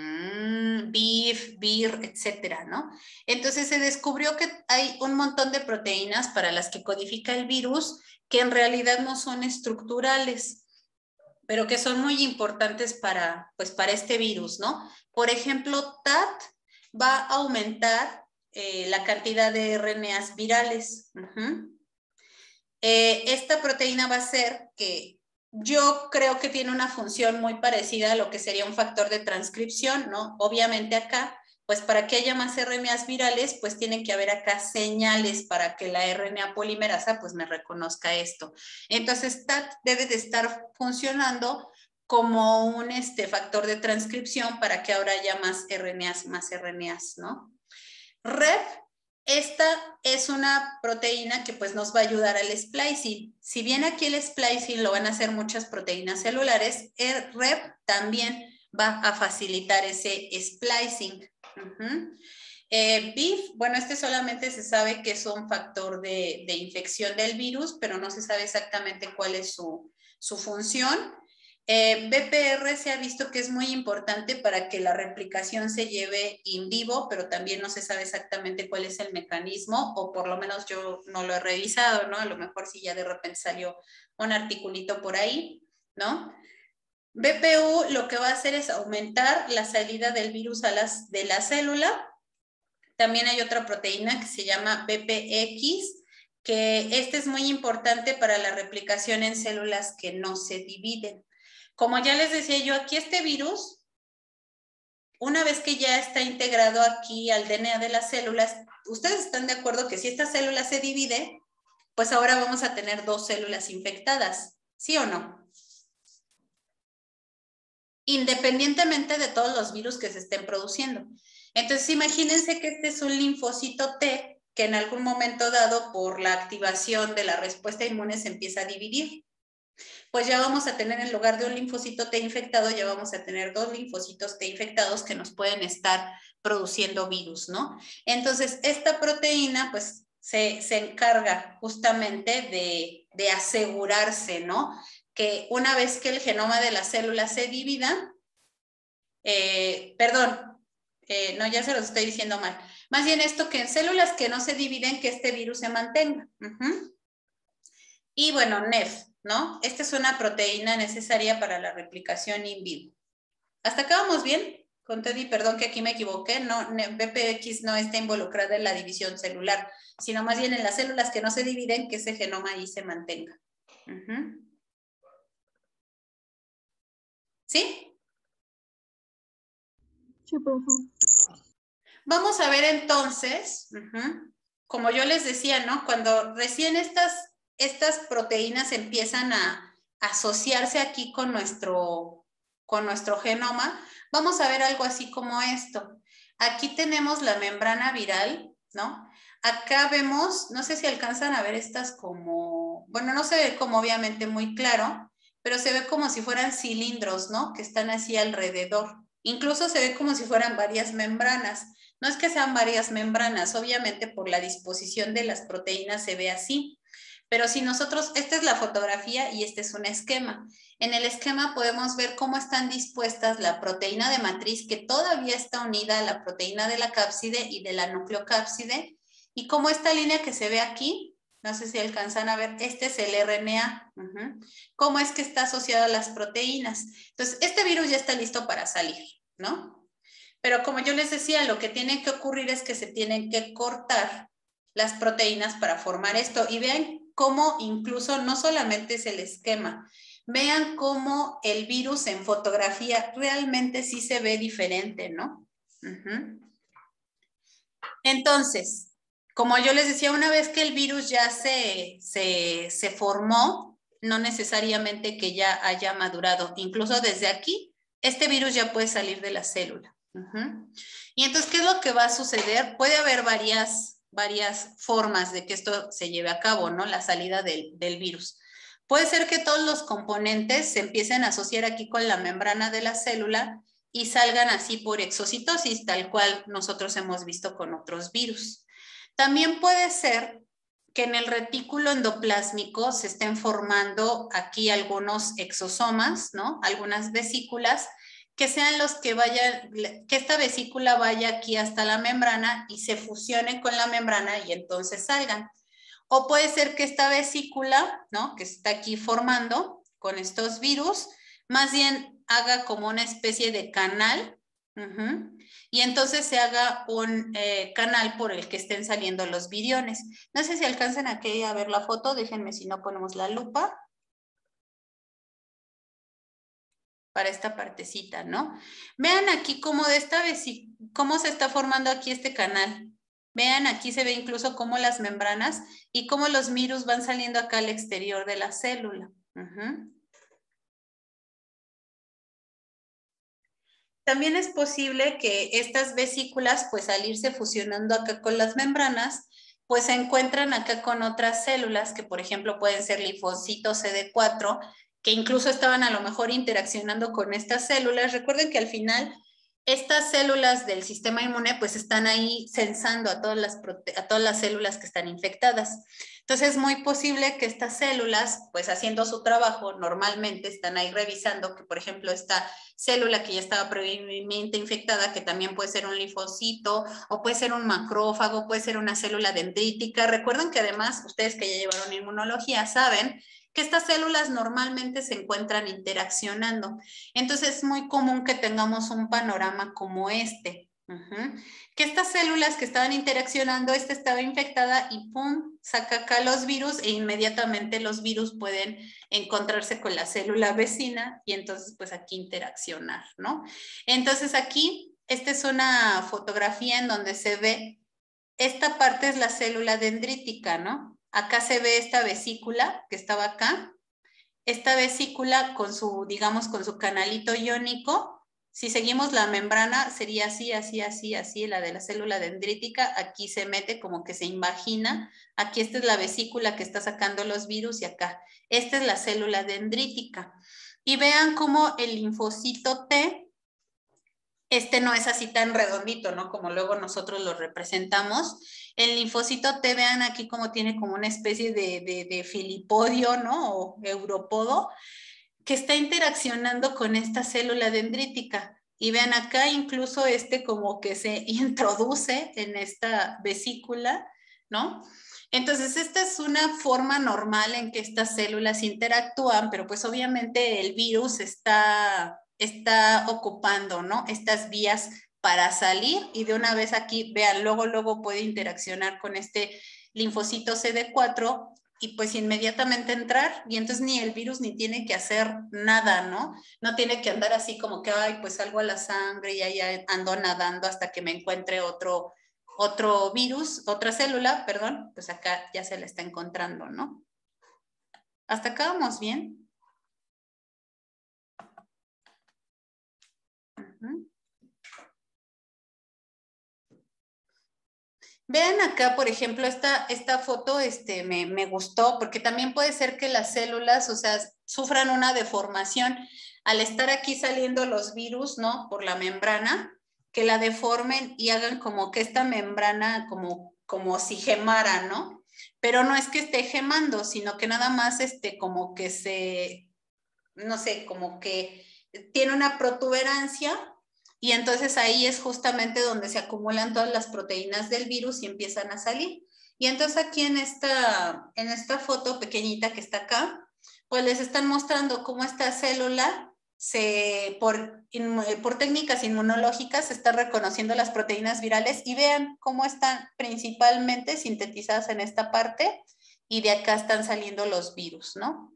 B I F, B I R, etcétera, ¿no? Entonces se descubrió que hay un montón de proteínas para las que codifica el virus que en realidad no son estructurales, pero que son muy importantes para, pues, para este virus, ¿no? Por ejemplo, T A T va a aumentar eh, la cantidad de R N As virales. Uh-huh. eh, esta proteína va a ser que yo creo que tiene una función muy parecida a lo que sería un factor de transcripción, ¿no? Obviamente acá, pues para que haya más R N As virales, pues tiene que haber acá señales para que la R N A polimerasa pues me reconozca esto. Entonces, T A T debe de estar funcionando como un este, factor de transcripción para que ahora haya más R N As, más R N As, ¿no? R E P, esta es una proteína que pues nos va a ayudar al splicing. Si bien aquí el splicing lo van a hacer muchas proteínas celulares, el R E P también va a facilitar ese splicing. Uh-huh. eh, B I F, bueno, este solamente se sabe que es un factor de, de infección del virus, pero no se sabe exactamente cuál es su, su función. Eh, B P R se ha visto que es muy importante para que la replicación se lleve in vivo, pero también no se sabe exactamente cuál es el mecanismo, o por lo menos yo no lo he revisado, ¿no? A lo mejor si ya de repente salió un articulito por ahí, ¿no? B P U lo que va a hacer es aumentar la salida del virus a las, de la célula. También hay otra proteína que se llama B P X, que este es muy importante para la replicación en células que no se dividen. Como ya les decía yo, aquí este virus, una vez que ya está integrado aquí al D N A de las células, ¿ustedes están de acuerdo que si esta célula se divide, pues ahora vamos a tener dos células infectadas? ¿Sí o no? Independientemente de todos los virus que se estén produciendo. Entonces, imagínense que este es un linfocito T que en algún momento dado por la activación de la respuesta inmune se empieza a dividir. Pues ya vamos a tener, en lugar de un linfocito T infectado, ya vamos a tener dos linfocitos T infectados que nos pueden estar produciendo virus, ¿no? Entonces, esta proteína, pues, se, se encarga justamente de, de asegurarse, ¿no? Que una vez que el genoma de la célula se divida, eh, perdón, eh, no, ya se los estoy diciendo mal. Más bien esto, que en células que no se dividen, que este virus se mantenga. Uh-huh. Y bueno, N E F, ¿no? Esta es una proteína necesaria para la replicación in vivo. ¿Hasta acá vamos bien? Con Teddy, perdón que aquí me equivoqué, no, B P X no está involucrada en la división celular, sino más bien en las células que no se dividen, que ese genoma ahí se mantenga. Uh-huh. ¿Sí? Sí, profe. Vamos a ver entonces, uh-huh, como yo les decía, ¿no? Cuando recién estas, estas proteínas empiezan a asociarse aquí con nuestro, con nuestro genoma, vamos a ver algo así como esto. Aquí tenemos la membrana viral, ¿no? Acá vemos, no sé si alcanzan a ver estas como, bueno, no se ve como obviamente muy claro, pero se ve como si fueran cilindros, ¿no? Que están así alrededor. Incluso se ve como si fueran varias membranas. No es que sean varias membranas, obviamente por la disposición de las proteínas se ve así. Pero si nosotros, esta es la fotografía y este es un esquema. En el esquema podemos ver cómo están dispuestas la proteína de matriz, que todavía está unida a la proteína de la cápside y de la nucleocápside, y cómo esta línea que se ve aquí, no sé si alcanzan a ver, este es el R N A. Uh-huh. ¿Cómo es que está asociado a las proteínas? Entonces, este virus ya está listo para salir, ¿no? Pero como yo les decía, lo que tiene que ocurrir es que se tienen que cortar las proteínas para formar esto. Y vean cómo incluso no solamente es el esquema, vean cómo el virus en fotografía realmente sí se ve diferente, ¿no? Uh-huh. Entonces, como yo les decía, una vez que el virus ya se, se, se formó, no necesariamente que ya haya madurado. Incluso desde aquí, este virus ya puede salir de la célula. Uh-huh. Y entonces, ¿qué es lo que va a suceder? Puede haber varias, varias formas de que esto se lleve a cabo, ¿no? La salida del, del virus. Puede ser que todos los componentes se empiecen a asociar aquí con la membrana de la célula y salgan así por exocitosis, tal cual nosotros hemos visto con otros virus. También puede ser que en el retículo endoplásmico se estén formando aquí algunos exosomas, ¿no? Algunas vesículas, que sean los que vayan, que esta vesícula vaya aquí hasta la membrana y se fusione con la membrana y entonces salgan. O puede ser que esta vesícula, ¿no? Que está aquí formando con estos virus, más bien haga como una especie de canal, uh-huh, y entonces se haga un eh, canal por el que estén saliendo los viriones. No sé si alcanzan aquí a ver la foto, déjenme si no ponemos la lupa. Para esta partecita, ¿no? Vean aquí cómo, de esta cómo se está formando aquí este canal. Vean, aquí se ve incluso cómo las membranas y cómo los virus van saliendo acá al exterior de la célula. Uh-huh. También es posible que estas vesículas, pues al irse fusionando acá con las membranas, pues se encuentran acá con otras células que, por ejemplo, pueden ser linfocitos C D cuatro, que incluso estaban a lo mejor interaccionando con estas células. Recuerden que al final estas células del sistema inmune pues están ahí censando a todas las, a todas las células que están infectadas. Entonces es muy posible que estas células, pues haciendo su trabajo, normalmente están ahí revisando que, por ejemplo, esta célula que ya estaba previamente infectada, que también puede ser un linfocito, o puede ser un macrófago, puede ser una célula dendrítica. Recuerden que además, ustedes que ya llevaron inmunología saben que estas células normalmente se encuentran interaccionando. Entonces es muy común que tengamos un panorama como este. Uh-huh. Que estas células que estaban interaccionando, esta estaba infectada y pum, saca acá los virus e inmediatamente los virus pueden encontrarse con la célula vecina y entonces pues aquí interaccionar, ¿no? Entonces aquí, esta es una fotografía en donde se ve, esta parte es la célula dendrítica, ¿no? Acá se ve esta vesícula que estaba acá, esta vesícula con su, digamos, con su canalito iónico. Si seguimos la membrana, sería así, así, así, así, la de la célula dendrítica. Aquí se mete como que se imagina. Aquí esta es la vesícula que está sacando los virus y acá. Esta es la célula dendrítica. Y vean cómo el linfocito T, este no es así tan redondito, ¿no? Como luego nosotros lo representamos. El linfocito T, vean aquí cómo tiene como una especie de, de, de filipodio, ¿no? O europodo, que está interaccionando con esta célula dendrítica. Y vean acá incluso este como que se introduce en esta vesícula, ¿no? Entonces esta es una forma normal en que estas células interactúan, pero pues obviamente el virus está, está ocupando, ¿no? Estas vías para salir y de una vez aquí, vean, luego, luego puede interaccionar con este linfocito C D cuatro y pues inmediatamente entrar y entonces ni el virus ni tiene que hacer nada, ¿no? No tiene que andar así como que, ay, pues salgo a la sangre y ahí ando nadando hasta que me encuentre otro, otro virus, otra célula, perdón, pues acá ya se la está encontrando, ¿no? ¿Hasta acá vamos bien? Uh-huh. Vean acá, por ejemplo, esta, esta foto este, me, me gustó porque también puede ser que las células, o sea, sufran una deformación al estar aquí saliendo los virus, ¿no? Por la membrana, que la deformen y hagan como que esta membrana como, como si gemara, ¿no? Pero no es que esté gemando, sino que nada más este, como que se, no sé, como que tiene una protuberancia. Y entonces ahí es justamente donde se acumulan todas las proteínas del virus y empiezan a salir. Y entonces aquí en esta, en esta foto pequeñita que está acá, pues les están mostrando cómo esta célula, se, por, por técnicas inmunológicas, se está reconociendo las proteínas virales y vean cómo están principalmente sintetizadas en esta parte y de acá están saliendo los virus, ¿no?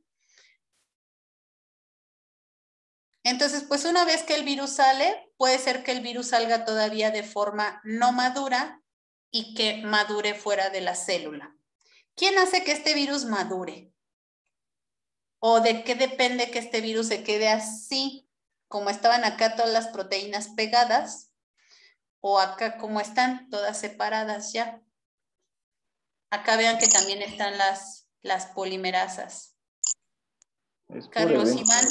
Entonces, pues una vez que el virus sale, puede ser que el virus salga todavía de forma no madura y que madure fuera de la célula. ¿Quién hace que este virus madure? ¿O de qué depende que este virus se quede así, como estaban acá todas las proteínas pegadas, o acá como están todas separadas ya? Acá vean que también están las, las polimerasas. Carlos Iván.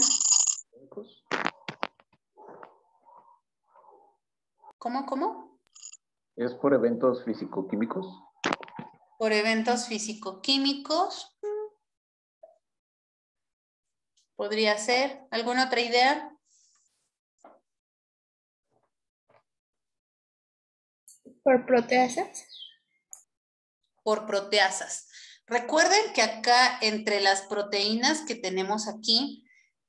¿Cómo, cómo? ¿Es por eventos físico-químicos? Por eventos físico-químicos. Podría ser. ¿Alguna otra idea? ¿Por proteasas? Por proteasas. Recuerden que acá entre las proteínas que tenemos aquí,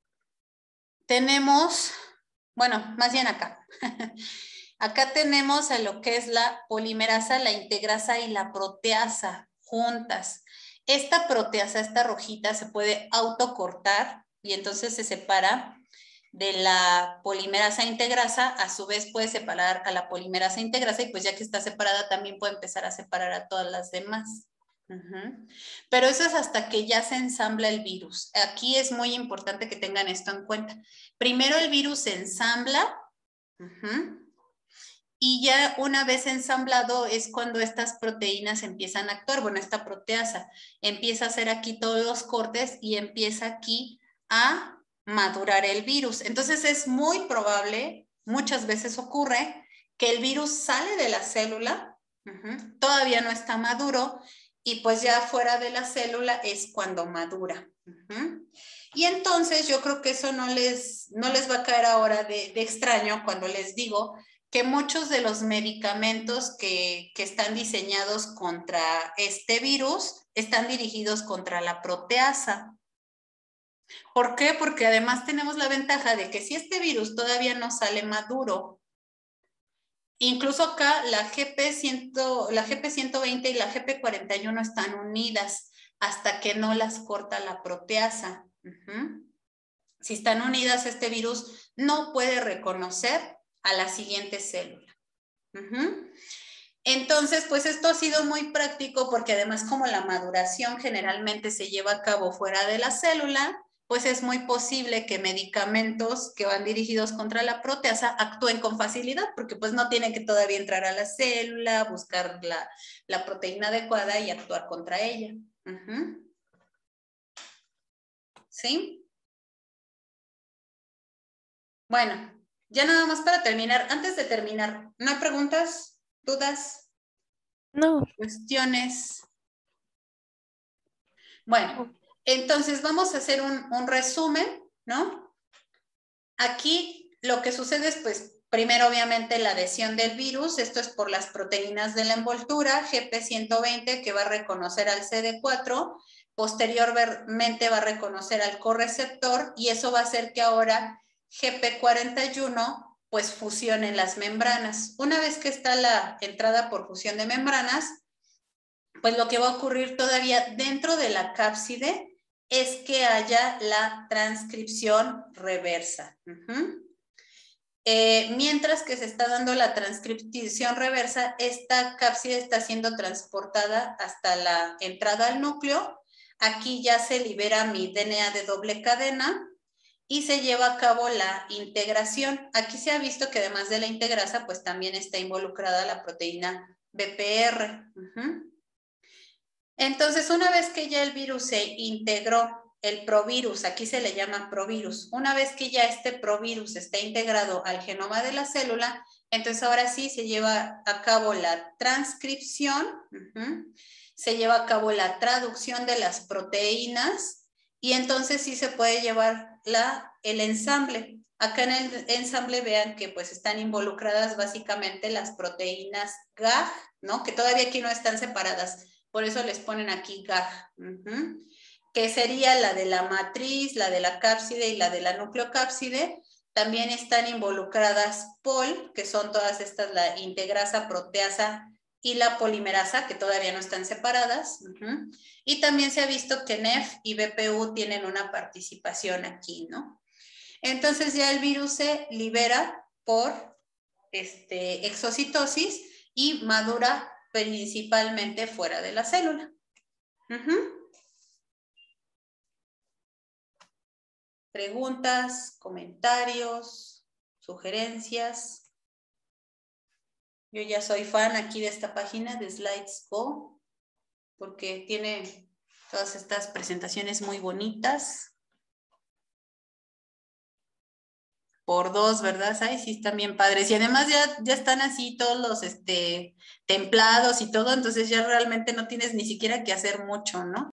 tenemos, bueno, más bien acá. Acá tenemos a lo que es la polimerasa, la integrasa y la proteasa juntas. Esta proteasa, esta rojita, se puede autocortar y entonces se separa de la polimerasa integrasa. A su vez puede separar a la polimerasa integrasa y pues ya que está separada también puede empezar a separar a todas las demás. Uh-huh. Pero eso es hasta que ya se ensambla el virus. Aquí es muy importante que tengan esto en cuenta. Primero el virus se ensambla. Uh-huh. Y ya una vez ensamblado es cuando estas proteínas empiezan a actuar. Bueno, esta proteasa empieza a hacer aquí todos los cortes y empieza aquí a madurar el virus. Entonces es muy probable, muchas veces ocurre, que el virus sale de la célula, uh-huh, todavía no está maduro, y pues ya fuera de la célula es cuando madura. Uh-huh. Y entonces yo creo que eso no les, no les va a caer ahora de, de extraño cuando les digo que muchos de los medicamentos que, que están diseñados contra este virus están dirigidos contra la proteasa. ¿Por qué? Porque además tenemos la ventaja de que si este virus todavía no sale maduro, incluso acá la G P cien, la G P ciento veinte y la G P cuarenta y uno están unidas hasta que no las corta la proteasa. Uh-huh. Si están unidas, este virus no puede reconocer a la siguiente célula. Uh-huh. Entonces, pues esto ha sido muy práctico porque además como la maduración generalmente se lleva a cabo fuera de la célula, pues es muy posible que medicamentos que van dirigidos contra la proteasa actúen con facilidad porque pues no tienen que todavía entrar a la célula, buscar la, la proteína adecuada y actuar contra ella. Uh-huh. ¿Sí? Bueno. Ya nada más para terminar, antes de terminar, ¿no hay preguntas, dudas? No. ¿Cuestiones? Bueno, entonces vamos a hacer un, un resumen, ¿no? Aquí lo que sucede es, pues, primero obviamente la adhesión del virus, esto es por las proteínas de la envoltura, G P ciento veinte que va a reconocer al C D cuatro, posteriormente va a reconocer al correceptor y eso va a hacer que ahora G P cuarenta y uno pues fusionen las membranas. Una vez que está la entrada por fusión de membranas, pues lo que va a ocurrir todavía dentro de la cápside es que haya la transcripción reversa. Uh-huh. Eh, mientras que se está dando la transcripción reversa, esta cápside está siendo transportada hasta la entrada al núcleo. Aquí ya se libera mi D N A de doble cadena y se lleva a cabo la integración. Aquí se ha visto que además de la integrasa, pues también está involucrada la proteína B P R. Uh-huh. Entonces, una vez que ya el virus se integró, el provirus, aquí se le llama provirus, una vez que ya este provirus está integrado al genoma de la célula, entonces ahora sí se lleva a cabo la transcripción, uh-huh, se lleva a cabo la traducción de las proteínas y entonces sí se puede llevar la, el ensamble. Acá en el ensamble vean que pues están involucradas básicamente las proteínas G A G, ¿no? Que todavía aquí no están separadas, por eso les ponen aquí G A G. Uh-huh. Que sería la de la matriz, la de la cápside y la de la nucleocápside. También están involucradas P O L, que son todas estas, la integrasa, proteasa y la polimerasa, que todavía no están separadas. Uh-huh. Y también se ha visto que N E F y B P U tienen una participación aquí, ¿no? Entonces ya el virus se libera por este, exocitosis y madura principalmente fuera de la célula. Uh-huh. Preguntas, comentarios, sugerencias. Yo ya soy fan aquí de esta página de SlidesGo porque tiene todas estas presentaciones muy bonitas. Por dos, ¿verdad? Ay, sí, están bien padres. Y además ya, ya están así todos los este, templados y todo, entonces ya realmente no tienes ni siquiera que hacer mucho, ¿no?